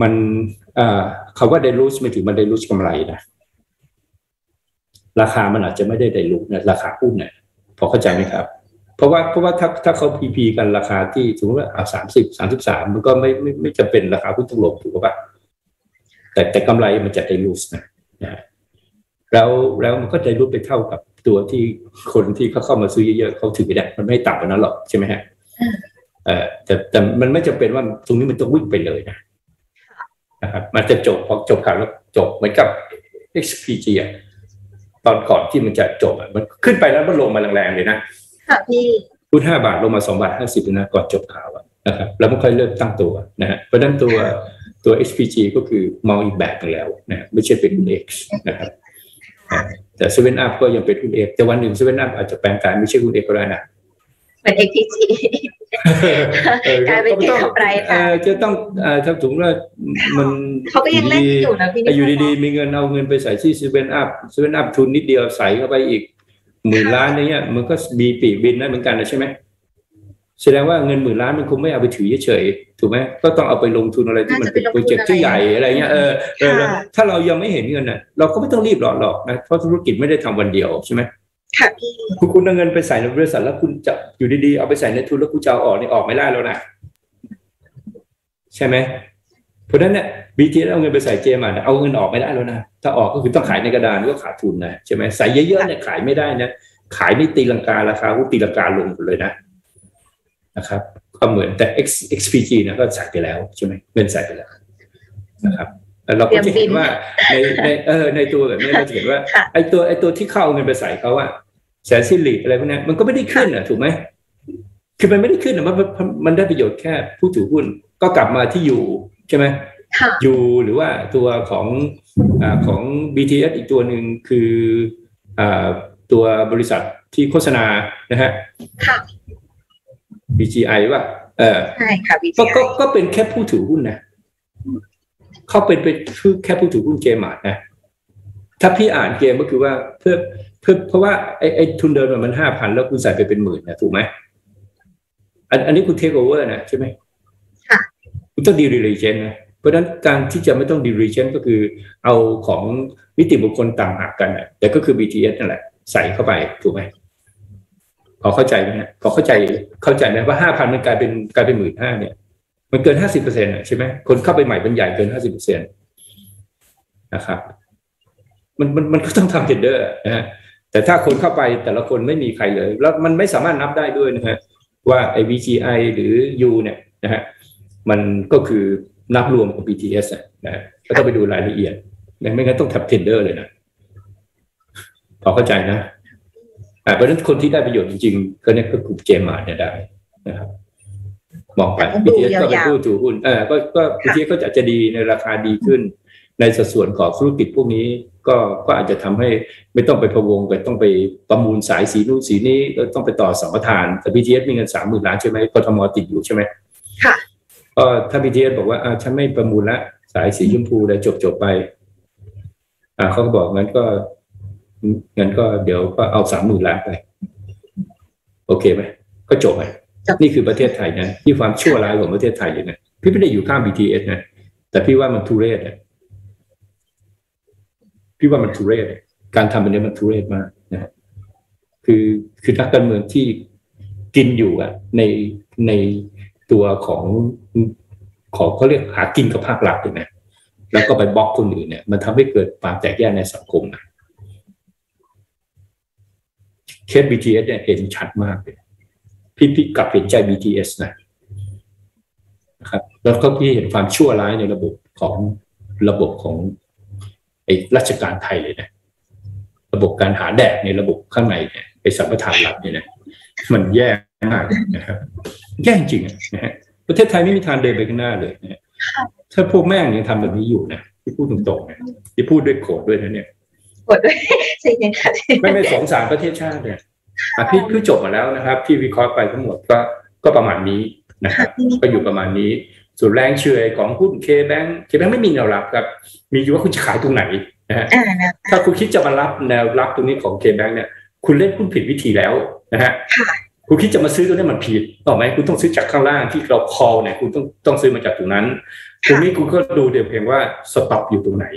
มันอ่าคำว่า dilute ไม่ถึงมัน dilute กำไรนะราคามันอาจจะไม่ได้ dilute นะราคาหุ้นเนี่ยพอเข้าใจไหมครับเพราะว่าเพราะว่าถ้าถ้าเขา พี พี กันราคาที่สมมติว่าอ่าสามสิบ สามสิบสามมันก็ไม่ไม่ไม่จำเป็นราคาหุ้นต้องลงถูกป่ะแต่แต่กำไรมันจะ dilute นะนะแล้วแล้วมันก็ dilute ไปเท่ากับตัวที่คนที่เขาเข้ามาซื้อเยอะๆเขาถือไม่ได้มันไม่ต่ำกว่านั้นหรอกใช่ไหมฮะเอ่อแต่แต่มันไม่จำเป็นว่าตรงนี้มันต้องวิ่งไปเลยนะนะครับมันจะจบพอจบข่าวแล้วจบเหมือนกับ เอ็กซ์ พี จี อ่ะตอนก่อนที่มันจะจบอ่ะมันขึ้นไปแล้วมันลงมาแรงๆเลยนะค่ะพี่หุ้นห้าบาทลงมาสองบาทห้าสิบนะก่อนจบข่าวนะครับแล้วมันค่อยเริ่มตั้งตัวนะฮะเพราะฉะนั้นตัวตัว เอ็กซ์ พี จี ก็คือมองอีกแบบนึงแล้วนะไม่ใช่เป็นหุ้น X นะครับแต่ เซเว่น อัพ ก็ยังเป็นหุ้น X แต่วันหนึ่ง เซเว่น อัพ อาจจะแปลงกายไม่ใช่หุ้น X ก็ได้นะเหมือน เอ็กซ์ พี จี กลายเป็นเก็งกำไรค่ะจะต้องถ้าถึงว่ามันเขาก็ยังเล่นอยู่นะพี่อยู่ดีๆมีเงินเอาเงินไปใส่ที่ เซเว่น อัพ เซเว่น อัพ ทุนนิดเดียวใส่เข้าไปอีกหมื่นล้านอย่างเงี้ยมันก็มีปีกบินได้เหมือนกันนะใช่ไหมแสดงว่าเงินหมื่นล้านมันคงไม่เอาไปถือเฉยๆถูกไหมก็ต้องเอาไปลงทุนอะไรที่มันเป็นโปรเจกต์ที่ใหญ่อะไรเงี้ยเออเออถ้าเรายังไม่เห็นเงินน่ะเราก็ไม่ต้องรีบหรอกหรอกนะเพราะธุรกิจไม่ได้ทำวันเดียวใช่ไหมค่ะพี่คุณคุณเอาเงินไปใส่ในบริษัทแล้วคุณจะอยู่ดีๆเอาไปใส่ในทุนแล้วคุณจะเอาออกนี่ออกไม่ได้แล้วนะใช่ไหมเพราะฉะนั้นเนี่ย บี ที เอส เอาเงินไปใส่เจมาเอาเงินออกไม่ได้แล้วนะถ้าออกก็คือต้องขายในกระดานก็ขาดทุนนะใช่ไหมใส่เยอะๆเนี่ยขายไม่ได้นะขายนี่ตีลังการาคาหุ้นตีลังกาลงหมดเลยนะนะครับก็เหมือนแต่ X เอ็กซ์ พี จี นะก็ใส่ไปแล้วใช่ไหมเงินใส่ไปแล้วนะครับเราก็จะเห็นว่าในในเออในตัวแบบนี้เราจะเห็นว่าไอ้ตัวไอ้ตัวที่เข้าเงินไปใส่เขาอะแสนซิลิอะไรพวกนี้มันก็ไม่ได้ขึ้นอ่ะถูกไหมคือมันไม่ได้ขึ้นอ่ะมันมันได้ประโยชน์แค่ผู้ถือหุ้นก็กลับมาที่อยู่ใช่ไหมอยู่หรือว่าตัวของอ่าของ บี ที เอส อีกตัวหนึ่งคืออ่าตัวบริษัทที่โฆษณานะฮะ บี จี ไอ ป่ะเออใช่ค่ะ บี จี ไอก็ก็เป็นแค่ผู้ถือหุ้นนะเขาเป็นเป็นแค่ผู้ถือหุ้นเกมอ่ะนะถ้าพี่อ่านเกมก็คือว่าเพื่อเพื่อเพราะว่าไอ้ไอ้ทุนเดิมมันห้าพันแล้วคุณใส่ไปเป็นหมื่นนะถูกไหมอันอันนี้คุณเทคโอเวอร์นะใช่ไหมค่ะคุณต้องดีรีเลเจนนะเพราะฉะนั้นการที่จะไม่ต้องดีรีเลเจนก็คือเอาของนิติบุคคลต่างหากกันนะแต่ก็คือ บี ที เอส นั่นแหละใส่เข้าไปถูกไหมพอเข้าใจไหมฮะพอเข้าใจเข้าใจไหมว่าห้าพันมันกลายเป็นกลายเป็นหมื่นห้าเนี่ยมันเกินห้าสิบเปอร์เซ็นต์ใช่ไหมคนเข้าไปใหม่เป็นใหญ่เกินห้าสิบเปอร์เซ็นต์นะครับมันมันมันก็ต้องทำเทรดเดอร์นะฮะแต่ถ้าคนเข้าไปแต่ละคนไม่มีใครเลยแล้วมันไม่สามารถนับได้ด้วยนะฮะว่าไอ้ บี จี ไอ หรือ U เนี่ยนะฮะมันก็คือนับรวมกับ บี ที เอส นะฮะก็ต้องไปดูรายละเอียดไม่งั้นต้องทำเทรดเดอร์เลยนะพอเข้าใจนะเพราะฉะนั้นคนที่ได้ประโยชน์จริงๆก็เนี่ยก็กลุ่มเจมาร์เนี่ยได้นะครับมองไป บี ที เอส ก็เป็นผู้ถือหุ้นเออก็ก็ บี ที เอส ก็จะดีในราคาดีขึ้นในสัดส่วนของธุรกิจพวกนี้ก็ก็อาจจะทำให้ไม่ต้องไปพะวงไปต้องไปประมูลสายสีนู้นสีนี้ต้องไปต่อสัมปทานแต่ บี ที เอส มีเงินสามหมื่นล้านใช่ไหมกทมติดอยู่ใช่ไหมค่ะก็ถ้า บี ที เอส บอกว่าอ่าฉันไม่ประมูลละสายสีชมพูเลยจบจบไปอ่าเขาก็บอกงั้นก็งั้นก็เดี๋ยวก็เอาสามหมื่นล้านไปโอเคไหมก็จบไหมนี่คือประเทศไทยนะที่ความชั่วร้ายของประเทศไทยเลยนะพี่ไม่ได้อยู่ข้าง บี ที เอส นะแต่พี่ว่ามันทุเรศนะพี่ว่ามันทุเรศการทำแบบนี้มันทุเรศมากนะคือคือนักการเมืองที่กินอยู่อะในในตัวของของเขาเรียกหากินกับภาครัฐเลยนะแล้วก็ไปบล็อกคนอื่นเนี่ยมันทำให้เกิดความแตกแยกในสังคมนะเคส บี ที เอส เนี่ยเห็นชัดมากเลยพี่พี่กลับเห็นใจ บี ที เอส นะนะครับแล้วก็พี่เห็นความชั่วร้ายในระบบของระบบของไอ้ราชการไทยเลยนะระบบการหาแดกในระบบข้างในเนี่ยไอ้สัมปทานรัฐเนี่ยนะมันแย่มากนะครับแย่จริงนะฮะประเทศไทยไม่มีทางเดินไปข้างหน้าเลยนะถ้าพวกแม่งยังทำแบบนี้อยู่นะที่พูดตรงๆนะที่พูดด้วยโกรธด้วยนะเนี่ยโกรธด้วยใช่ไหมคะไม่ไม่สงสารประเทศชาติเนี่ยพี่พี่จบมาแล้วนะครับที่วิเคราะห์ไปทั้งหมดก็ก็ประมาณนี้นะครับก็อยู่ประมาณนี้ส่วนแรงเฉื่อยของหุ้น K-Bank K-Bank ไม่มีแนวรับครับมีอยู่ว่าคุณจะขายตรงไหนนะฮะถ้าคุณคิดจะมารับแนวรับตรงนี้ของ K-Bank เนี่ยคุณเล่นหุ้นผิดวิธีแล้วนะฮะคุณคิดจะมาซื้อตรงนี้มันผิดต่อไหมคุณต้องซื้อจากข้างล่างที่เรา call เนี่ยคุณต้องต้องซื้อมาจากตรงนั้นตรงนี้คุณก็ดูเดี๋ยวเพียงว่าสต็อปอยู่ตรงไหน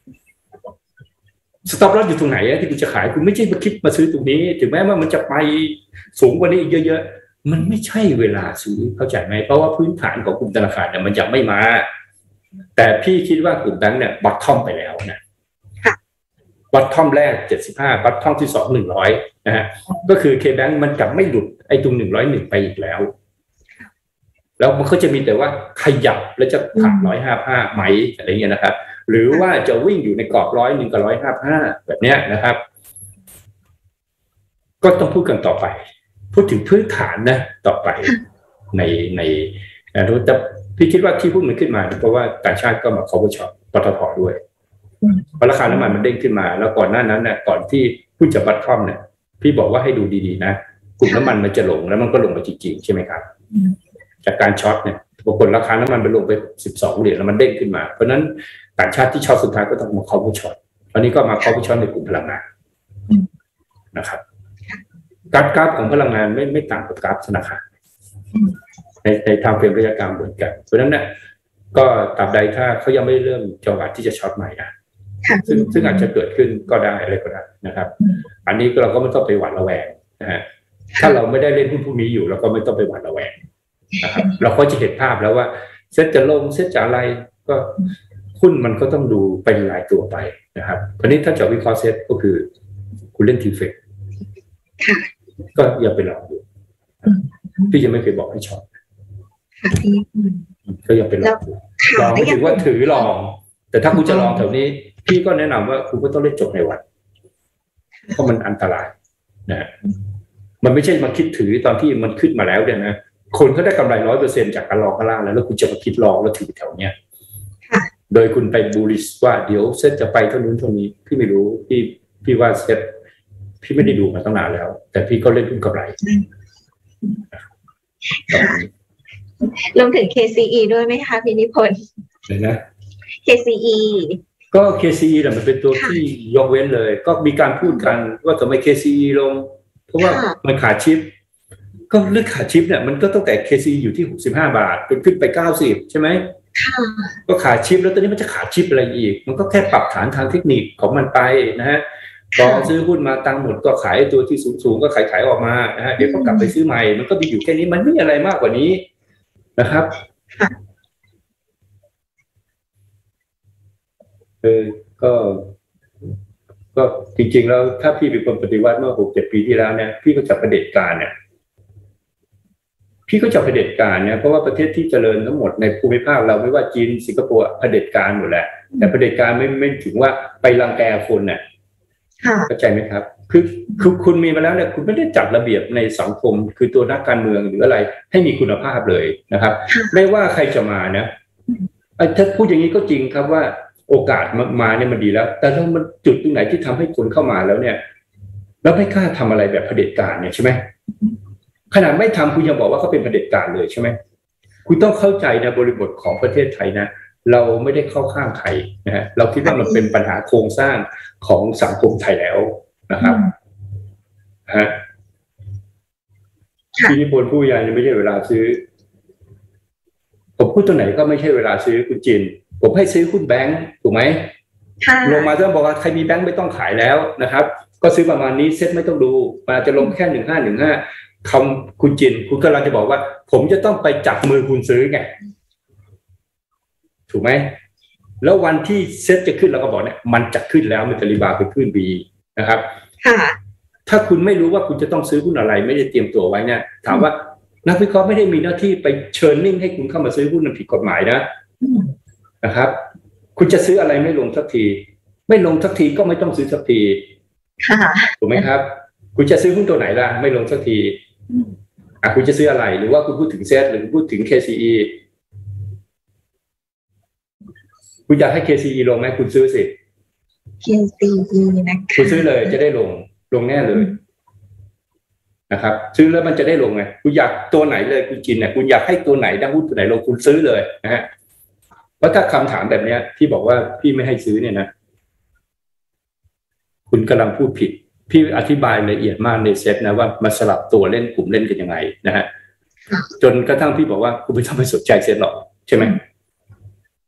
สต็อปลอสอยู่ตรงไหนที่คุณจะขายคุณไม่ใช่มาคิดมาซื้อตรงนี้ถึงแม้ว่ามันจะไปสูงกว่านี้อีกเยอะๆมันไม่ใช่เวลาซื้อเข้าใจไหมเพราะว่าพื้นฐานของกลุ่มธนาคารเนี่ยมันยังไม่มาแต่พี่คิดว่ากลุ่มแบงค์เนี่ยบอททอมไปแล้วนะบอททอมแรกเจ็ดสิบห้าบอททอมที่สองหนึ่งร้อยนะฮะก็คือ K-Bank มันกลับไม่หลุดไอ้ตรงหนึ่งร้อยเอ็ดไปอีกแล้วแล้วมันก็จะมีแต่ว่าขยับแล้วจะผ่านหนึ่งร้อยห้าสิบห้าไหมอะไรเงี้ยนะครับหรือว่าจะวิ่งอยู่ในกรอบร้อยหนึ่งกับร้อยห้าสิบห้าแบบเนี้ยนะครับก็ต้องพูดกันต่อไปพูดถึงพื้นฐานนะต่อไปในในแต่พี่คิดว่าที่พูดมันขึ้นมาเพราะว่าต่างชาติก็มา cover short ปตท.ด้วยเพราะราคาน้ำมันมันเด้งขึ้นมาแล้วก่อนหน้านั้นเนี่ยก่อนที่หุ้นจะบัตทอมเนี่ยพี่บอกว่าให้ดูดีๆนะกลุ่มน้ำมันมันจะลงแล้วมันก็ลงมาจริงๆใช่ไหมครับจากการช็อตเนี่ยปรากฏราคาน้ำมันไปลงไปสิบสองเหรียญแล้วมันเด้งขึ้นมาเพราะนั้นต่างชาติที่ช็อตสุดท้ายก็ต้องมา cover short ตอนนี้ก็มา cover short ในกลุ่มพลังงานนะครับกราฟกราฟของพลังงานไม่ไม่ต่างกับกราฟธนาคารในในทางเฟรมระยะกลางเหมือนกันเพราะฉะนั้นเนี่ยก็ตราบใดถ้าเขายังไม่เริ่มจังหวะที่จะช็อตใหม่นะซึ่งซึ่งอาจจะเกิดขึ้นก็ได้อะไรก็ได้นะครับอันนี้เราก็ไม่ต้องไปหวาดระแวงนะฮะถ้าเราไม่ได้เล่นหุ้นพวกนี้อยู่เราก็ไม่ต้องไปหวาดระแวงนะครับเราก็จะเห็นภาพแล้วว่าเซ็ตจะลงเซ็ตจะอะไรก็หุ้นมันก็ต้องดูเป็นรายตัวไปนะครับคราวนี้ถ้าจะวิเคราะห์เซ็ตก็คือคุณเล่นทีเฟกก็อย่าไปหลอกดูพี่ยังไม่เคยบอกให้ช็อตก็อย่าไปลองลองไม่ถือว่าถือลองแต่ถ้าคุณจะลองแถวนี้พี่ก็แนะนำว่าคุณก็ต้องเล่นจบในวันเพราะมันอันตรายนะมันไม่ใช่มาคิดถือตอนที่มันขึ้นมาแล้วเนี่ยนะคนเขาได้กำไรร้อยเปอร์เซ็นต์จากการลองข้างล่างแล้วแล้วคุณจะมาคิดลองแล้วถือแถวเนี้ยโดยคุณไปบูลลิชว่าเดี๋ยวเซ็ตจะไปเท่านู้นเท่านี้พี่ไม่รู้พี่พี่ว่าเซ็ตพี่ไม่ได้ดูมาตั้งนานแล้วแต่พี่ก็เล่นหุ้นกำไรรวมถึง เค ซี อี ด้วยไหมคะพี่นิพนธ์เลยนะเค ซี อีก็ เค ซี อี เนี่ยมันเป็นตัวที่ยกเว้นเลยก็มีการพูดกันว่าทำไม เค ซี อี ลงเพราะว่ามันขาดชิปก็เรื่องขาดชิปเนี่ยมันก็ตั้งแต่ เค ซี อี อยู่ที่หกสิบห้าบาทเป็นขึ้นไปเก้าสิบใช่ไหมก็ขาดชิปแล้วตอนนี้มันจะขาดชิปอะไรอีกมันก็แค่ปรับฐานทางเทคนิคของมันไปนะฮะพอซื้อหุ้นมาตังหมดก็ขายตัวที่สูงๆก็ขายขายออกมานะฮะเดี๋ยวก็กลับไปซื้อใหม่มันก็มีอยู่แค่นี้มันไม่มีอะไรมากกว่านี้นะครับเออก็ก็จริงๆแล้วถ้าพี่เป็นคนปฏิวัติเมื่อหกเจ็ดปีที่แล้วเนี่ยพี่ก็จะเผด็จการเนี่ยพี่ก็จะเผด็จการเนี่ยเพราะว่าประเทศที่เจริญทั้งหมดในภูมิภาคเราไม่ว่าจีนสิงคโปร์เผด็จการหมดแหละแต่เผด็จการไม่ไม่ถึงว่าไปรังแกคนเนี่ยเข้าใจไหมครับคือคือคุณมีมาแล้วเนี่ยคุณไม่ได้จัดระเบียบในสังคมคือตัวนักการเมืองหรืออะไรให้มีคุณภาพเลยนะครับไม่ว่าใครจะมานะถ้าพูดอย่างนี้ก็จริงครับว่าโอกาสมาเนี่ยมันดีแล้วแต่ถ้ามันจุดตรงไหนที่ทำให้คนเข้ามาแล้วเนี่ยแล้วไม่กล้าทำอะไรแบบเผด็จการเนี่ยใช่ไหมขนาดไม่ทำคุณยังบอกว่าเขาเป็นเผด็จการเลยใช่ไหมคุณต้องเข้าใจนะบริบทของประเทศไทยนะเราไม่ได้เข้าข้างใครนะฮะเราคิดว่ามันเป็นปัญหาโครงสร้างของสังคมไทยแล้วนะครับฮะที่นิพนธ์ผู้ใหญ่ไม่ใช่เวลาซื้อผมพูดตัวไหนก็ไม่ใช่เวลาซื้อคุณจินผมให้ซื้อหุ้นแบงค์ถูกไหมลงมาต้องบอกว่าใครมีแบงค์ไม่ต้องขายแล้วนะครับก็ซื้อประมาณนี้เซ็ตไม่ต้องดูมันอาจจะลงแค่หนึ่งห้าหนึ่งห้าคำคุณจินคุณกำลังจะบอกว่าผมจะต้องไปจับมือคุณซื้อไงถูกไหมแล้ววันที่เซ็ตจะขึ้นเราก็บอกเนี่ยมันจะขึ้นแล้วมันจะรีบาวไปขึ้นบีนะครับถ้าคุณไม่รู้ว่าคุณจะต้องซื้อหุ้นอะไรไม่ได้เตรียมตัวไว้เนี่ยถามว่านักวิเคราะห์ไม่ได้มีหน้าที่ไปเชิญนิ่งให้คุณเข้ามาซื้อหุ้นมันผิดกฎหมายนะนะครับคุณจะซื้ออะไรไม่ลงสักทีไม่ลงสักทีก็ไม่ต้องซื้อสักทีถูกไหมครับคุณจะซื้อหุ้นตัวไหนล่ะไม่ลงสักทีอ่ะคุณจะซื้ออะไรหรือว่าคุณพูดถึงเซ็ตหรือพูดถึง เค ซี อี คุณอยากให้ เค ซี อี ลงไหมคุณซื้อสิเค ซี อี นะคะคุณซื้อเลยจะได้ลงลงแน่เลยนะครับซื้อแล้วมันจะได้ลงไงคุณอยากตัวไหนเลยคุณกินเนี่ยคุณอยากให้ตัวไหนได้หุ้นตัวไหนลงคุณซื้อเลยนะฮะเพราะถ้าคำถามแบบนี้ที่บอกว่าพี่ไม่ให้ซื้อเนี่ยนะคุณกำลังพูดผิดพี่อธิบายละเอียดมากในเซตนะว่ามันสลับตัวเล่นกลุ่มเล่นกันยังไงนะฮะจนกระทั่งพี่บอกว่าคุณไม่ต้องไปสนใจเซตหรอกใช่ไหม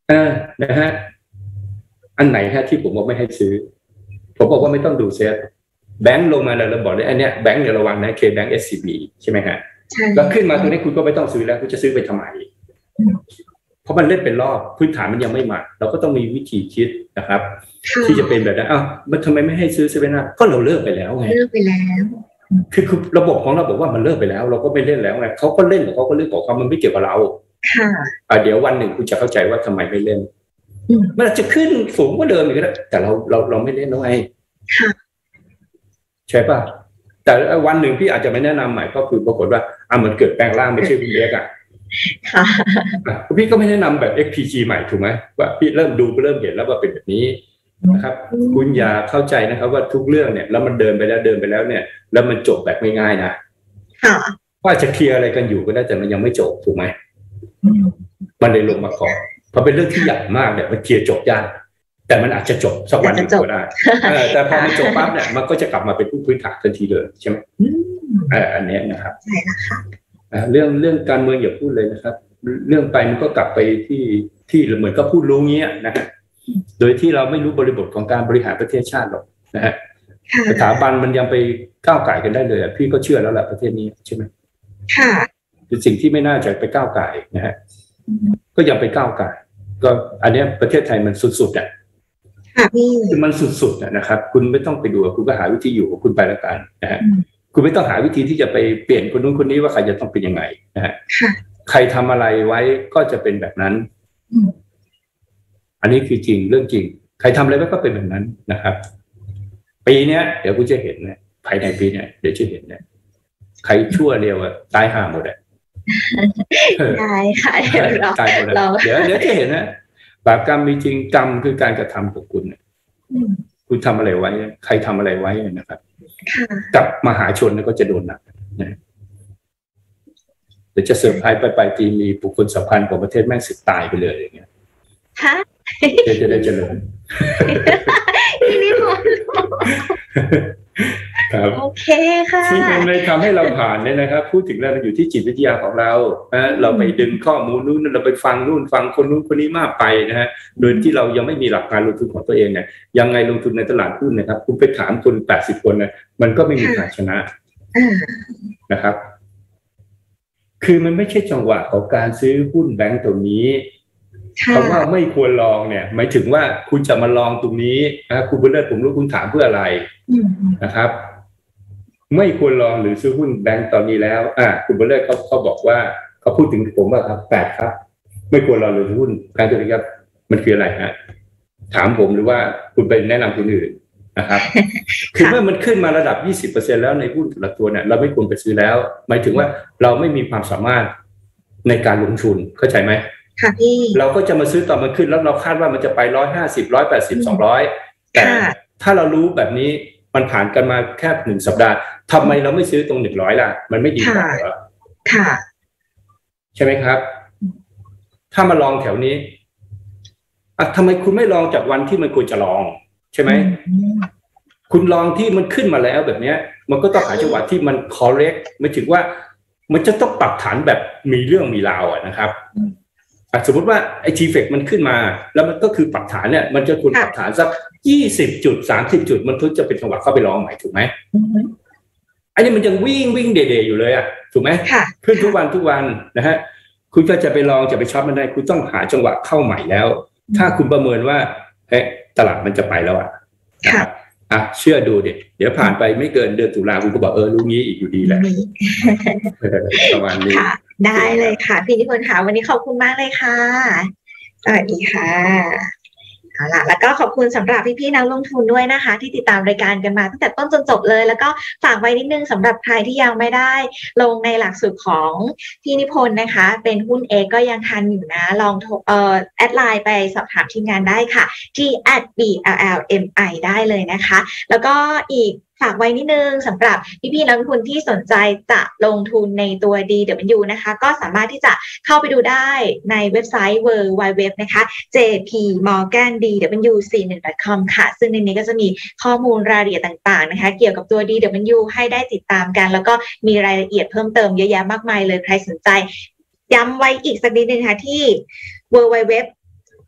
เออนะฮะอันไหนฮะที่ผมบอกไม่ให้ซื้อผมบอกว่าไม่ต้องดูเซตแบงค์ลงมาแล้วเราบอกเลยอันเนี้ยแบงค์เนี่ยระวังนะเคแบงค์ เอส ซี บี ใช่ไหมฮะแล้วขึ้นมาตรงนี้คุณก็ไม่ต้องซื้อแล้วคุณจะซื้อไปทำไมเพราะมันเล่นเป็นรอบพื้นฐานมันยังไม่มาเราก็ต้องมีวิธีคิดนะครับที่จะเป็นแบบนั้นอ้าวมันทำไมไม่ให้ซื้อเซเว่นอัพก็เราเลิกไปแล้วไงเลิกไปแล้วคือคือระบบของเราบอกว่ามันเลิกไปแล้วเราก็ไม่เล่นแล้วไงเขาก็เล่นของเขาก็เรื่องของเขามันไม่เกี่ยวกับเราค่ะอ่าเดี๋ยววันหนึ่งคุณจะเข้าใจว่าทำไมไม่เล่นมันอาจจะขึ้นสูงกว่าเดิมอีกแล้วแต่เราเราเราไม่เล่นแล้วไงค่ะใช่ป่ะแต่วันหนึ่งพี่อาจจะไม่แนะนำใหม่ก็คือปรากฏว่าอ่ะมันเกิดแปลงร่างไม่ใช่คุณเล็กอ่ะค่ะพี่ก็ไม่แนะนำแบบ เอ็กซ์ พี จี ใหม่ถูกไหมว่าพี่เริ่มดูเริ่มเห็นแล้วว่าเป็นแบบนี้นะครับคุณอย่าเข้าใจนะครับว่าทุกเรื่องเนี่ยแล้วมันเดินไปแล้วเดินไปแล้วเนี่ยแล้วมันจบแบบง่ายๆนะค่ะว่าจะเคลียร์อะไรกันอยู่ก็ได้แต่มันยังไม่จบถูกไหมมันเลยลงมาก่อนเพราะเป็นเรื่องที่ใหญ่มากเนี่ยมันเคลียร์จบยากแต่มันอาจจะจบสักวันหนึ่งก็ได้แต่พอมันจบปั๊บเนี่ยมันก็จะกลับมาเป็นพื้นฐานทันทีเลยใช่ไหมอันนี้นะครับใช่นะคะเรื่องเรื่องการเมืองอย่าพูดเลยนะครับเรื่องไปมันก็กลับไปที่ที่เหมือนก็พูดรู้เงี้ยนะฮะโดยที่เราไม่รู้บริบทของการบริหารประเทศชาติหรอกนะฮะสถาบันมันยังไปก้าวไก่กันได้เลยพี่ก็เชื่อแล้วแหละประเทศนี้ใช่ไหมค่ะคือสิ่งที่ไม่น่าจะไปก้าวไก่นะฮะก็ยังไปก้าวไก่ก็อันนี้ประเทศไทยมันสุดๆอ่ะคือมันสุดๆนะครับคุณไม่ต้องไปดูคุณก็หาวิธีอยู่ของคุณไปแล้วกันนะฮะคุณไม่ต้องหาวิธีที่จะไปเปลี่ยนคนนู้นคนนี้ว่าใครจะต้องเป็นยังไงนะฮะใครทำอะไรไว้ก็จะเป็นแบบนั้นอันนี้คือจริงเรื่องจริงใครทำอะไรไว้ก็เป็นแบบนั้นนะครับปีเนี้ยเดี๋ยวคุณจะเห็นนะภายในปีเนี้ยเดี๋ยวจะเห็นนะใครชั่วเร็วอะตายห่าหมดอะได้ค่ะเดี๋ยวเราตายหมดแล้วเดี๋ยวเดี๋ยวจะเห็นนะบาปกรรมมีจริงกรรมคือการกระทำของคุณคุณทำอะไรไว้ใครทำอะไรไว้นะครับกับมหาชนก็จะโดนหนักนะเดี๋ยวจะเซอร์ไพรส์ไปไปทีมีบุคคลสำคัญของประเทศแม่งสึกตายไปเลยอย่างเงี้ยฮะจะได้เจริญทีนี้พอครับโอเคค่ะที่มันเลยทำให้เราผ่านเนี่ยนะครับพูดถึงแล้วเราอยู่ที่จิตวิทยาของเรานะเราไปดึงข้อมูลนู้นเราไปฟังนู่นฟังคนนู้นคนนี้มากไปนะฮะโดยที่เรายังไม่มีหลักการลงทุนของตัวเองเนี่ยยังไงลงทุนในตลาดหุ้นนะครับคุณไปถามคนแปดสิบคนนะมันก็ไม่มีทางชนะนะครับคือมันไม่ใช่จังหวะของการซื้อหุ้นแบงก์ตัวนี้คำว่าไม่ควรลองเนี่ยหมายถึงว่าคุณจะมาลองตรงนี้นะคุณบุญเลิศผมรู้คุณถามเพื่ออะไรนะครับไม่ควรลองหรือซื้อหุ้นแบงก์ตอนนี้แล้วอ่าคุณบุญเลิศเขาเขาบอกว่าเขาพูดถึงผมว่าครับแปดครับไม่ควรลองหรือซื้อหุ้นแบงก์ตัวนี้ครับมันคืออะไรฮะถามผมหรือว่าคุณไปแนะนำคนอื่นนะครับคือเมื่อมันขึ้นมาระดับ ยี่สิบเปอร์เซ็นต์ แล้วในหุ้นแต่ละตัวเนี่ยเราไม่ควรไปซื้อแล้วหมายถึงว่าเราไม่มีความสามารถในการลงทุนเข้าใจไหมค่ะพี่เราก็จะมาซื้อตอนมันขึ้นแล้วเราคาดว่ามันจะไปหนึ่งร้อยห้าสิบ หนึ่งร้อยแปดสิบ สองร้อยแต่ถ้าเรารู้แบบนี้มันผ่านกันมาแค่หนึ่งสัปดาห์ทำไมเราไม่ซื้อตรงหนึ่งร้อยล่ะมันไม่ดีกว่าเหรอค่ะใช่ไหมครับถ้ามาลองแถวนี้อ่ะทำไมคุณไม่ลองจากวันที่มันควรจะลองใช่ไหมคุณลองที่มันขึ้นมาแล้วแบบนี้มันก็ต้องหาจังหวะที่มัน correct ไม่ถึงว่ามันจะต้องปรับฐานแบบมีเรื่องมีราวอ่ะนะครับสมมติว่าไอ้ทีเฟกมันขึ้นมาแล้วมันก็คือปรับฐานเนี่ยมันจะควรปรับฐานสักยี่สิบจุดสามสิบจุดมันถึงจะเป็นจังหวะเข้าไปลองใหม่ถูกไหมอันนี้มันยังวิ่งวิ่งเดๆอยู่เลยอ่ะถูกไหมขึ้นทุกวันทุกวันนะฮะคุณก็จะไปลองจะไปช็อตมันได้คุณต้องหาจังหวะเข้าใหม่แล้วถ้าคุณประเมินว่าเอ๊ะตลาดมันจะไปแล้วอ่ะอ่ะเชื่อดูดิเดี๋ยวผ่านไปไม่เกินเดือนตุลาคุณก็บอกเออรู้งี้อีกอยู่ดีแหละประมาณนี้ได้เลยค่ะพี่นิพนธ์ค่ะวันนี้ขอบคุณมากเลยค่ะสวัสดีค่ะเอาล่ะแล้วก็ขอบคุณสำหรับพี่ๆนักลงทุนด้วยนะคะที่ติดตามรายการกันมาตั้งแต่ต้นจนจบเลยแล้วก็ฝากไว้นิดนึงสำหรับใครที่ยังไม่ได้ลงในหลักสูตรของพี่นิพนธ์นะคะเป็นหุ้น A ก็ยังทันอยู่นะลองเอ่อแอดไลน์ไปสอบถามทีมงานได้ค่ะที่ แอท บี แอล แอล เอ็ม ไอ ได้เลยนะคะแล้วก็อีกฝากไว้นิดนึงสำหรับพี่ๆนักลงทุนที่สนใจจะลงทุนในตัว ดี ดับเบิลยู นะคะก็สามารถที่จะเข้าไปดูได้ในเว็บไซต์ ดับเบิลยู ดับเบิลยู ดับเบิลยู นะคะ เจ พี มอร์แกน ดี ดับเบิลยู สี่สิบเอ็ด ดอท คอม ค่ะซึ่งในนี้ก็จะมีข้อมูลรายละเอียดต่างๆนะคะเกี่ยวกับตัว ดี ดับเบิลยู ให้ได้ติดตามกันแล้วก็มีรายละเอียดเพิ่มเติมเยอะแยะมากมายเลยใครสนใจย้ำไว้อีกสักนิดนึงค่ะที่ ดับเบิลยู ดับเบิลยู ดับเบิลยู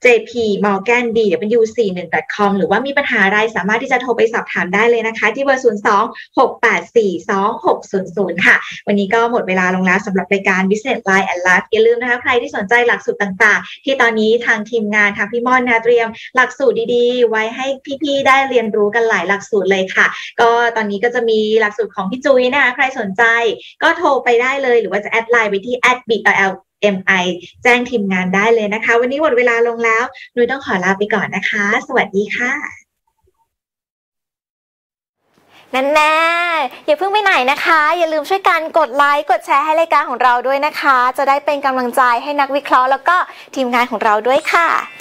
เจ พี Morgan บี ดับเบิลยู สี่สิบเอ็ด ดอท คอม หรือว่ามีปัญหาอะไรสามารถที่จะโทรไปสอบถามได้เลยนะคะที่เบอร์ ศูนย์ สอง หก แปด สี่ สอง หก ศูนย์ ศูนย์ ค่ะวันนี้ก็หมดเวลาลงแล้วสำหรับรายการ Business Line and Life อย่าลืมนะคะใครที่สนใจหลักสูตรต่างๆที่ตอนนี้ทางทีมงานทางพี่ม่อนนะเตรียมหลักสูตรดีๆไว้ให้พี่ๆได้เรียนรู้กันหลายหลักสูตรเลยค่ะก็ตอนนี้ก็จะมีหลักสูตรของพี่จุ้ยนะคะใครสนใจก็โทรไปได้เลยหรือว่าจะแอดไลน์ไปที่ แอท บี แอล เอ็ม ไอ แจ้งทีมงานได้เลยนะคะวันนี้หมดเวลาลงแล้วนุ้ยต้องขอลาไปก่อนนะคะสวัสดีค่ะนั่นแน่อย่าเพิ่งไปไหนนะคะอย่าลืมช่วยกันกดไลค์กดแชร์ให้รายการของเราด้วยนะคะจะได้เป็นกำลังใจให้นักวิเคราะห์แล้วก็ทีมงานของเราด้วยค่ะ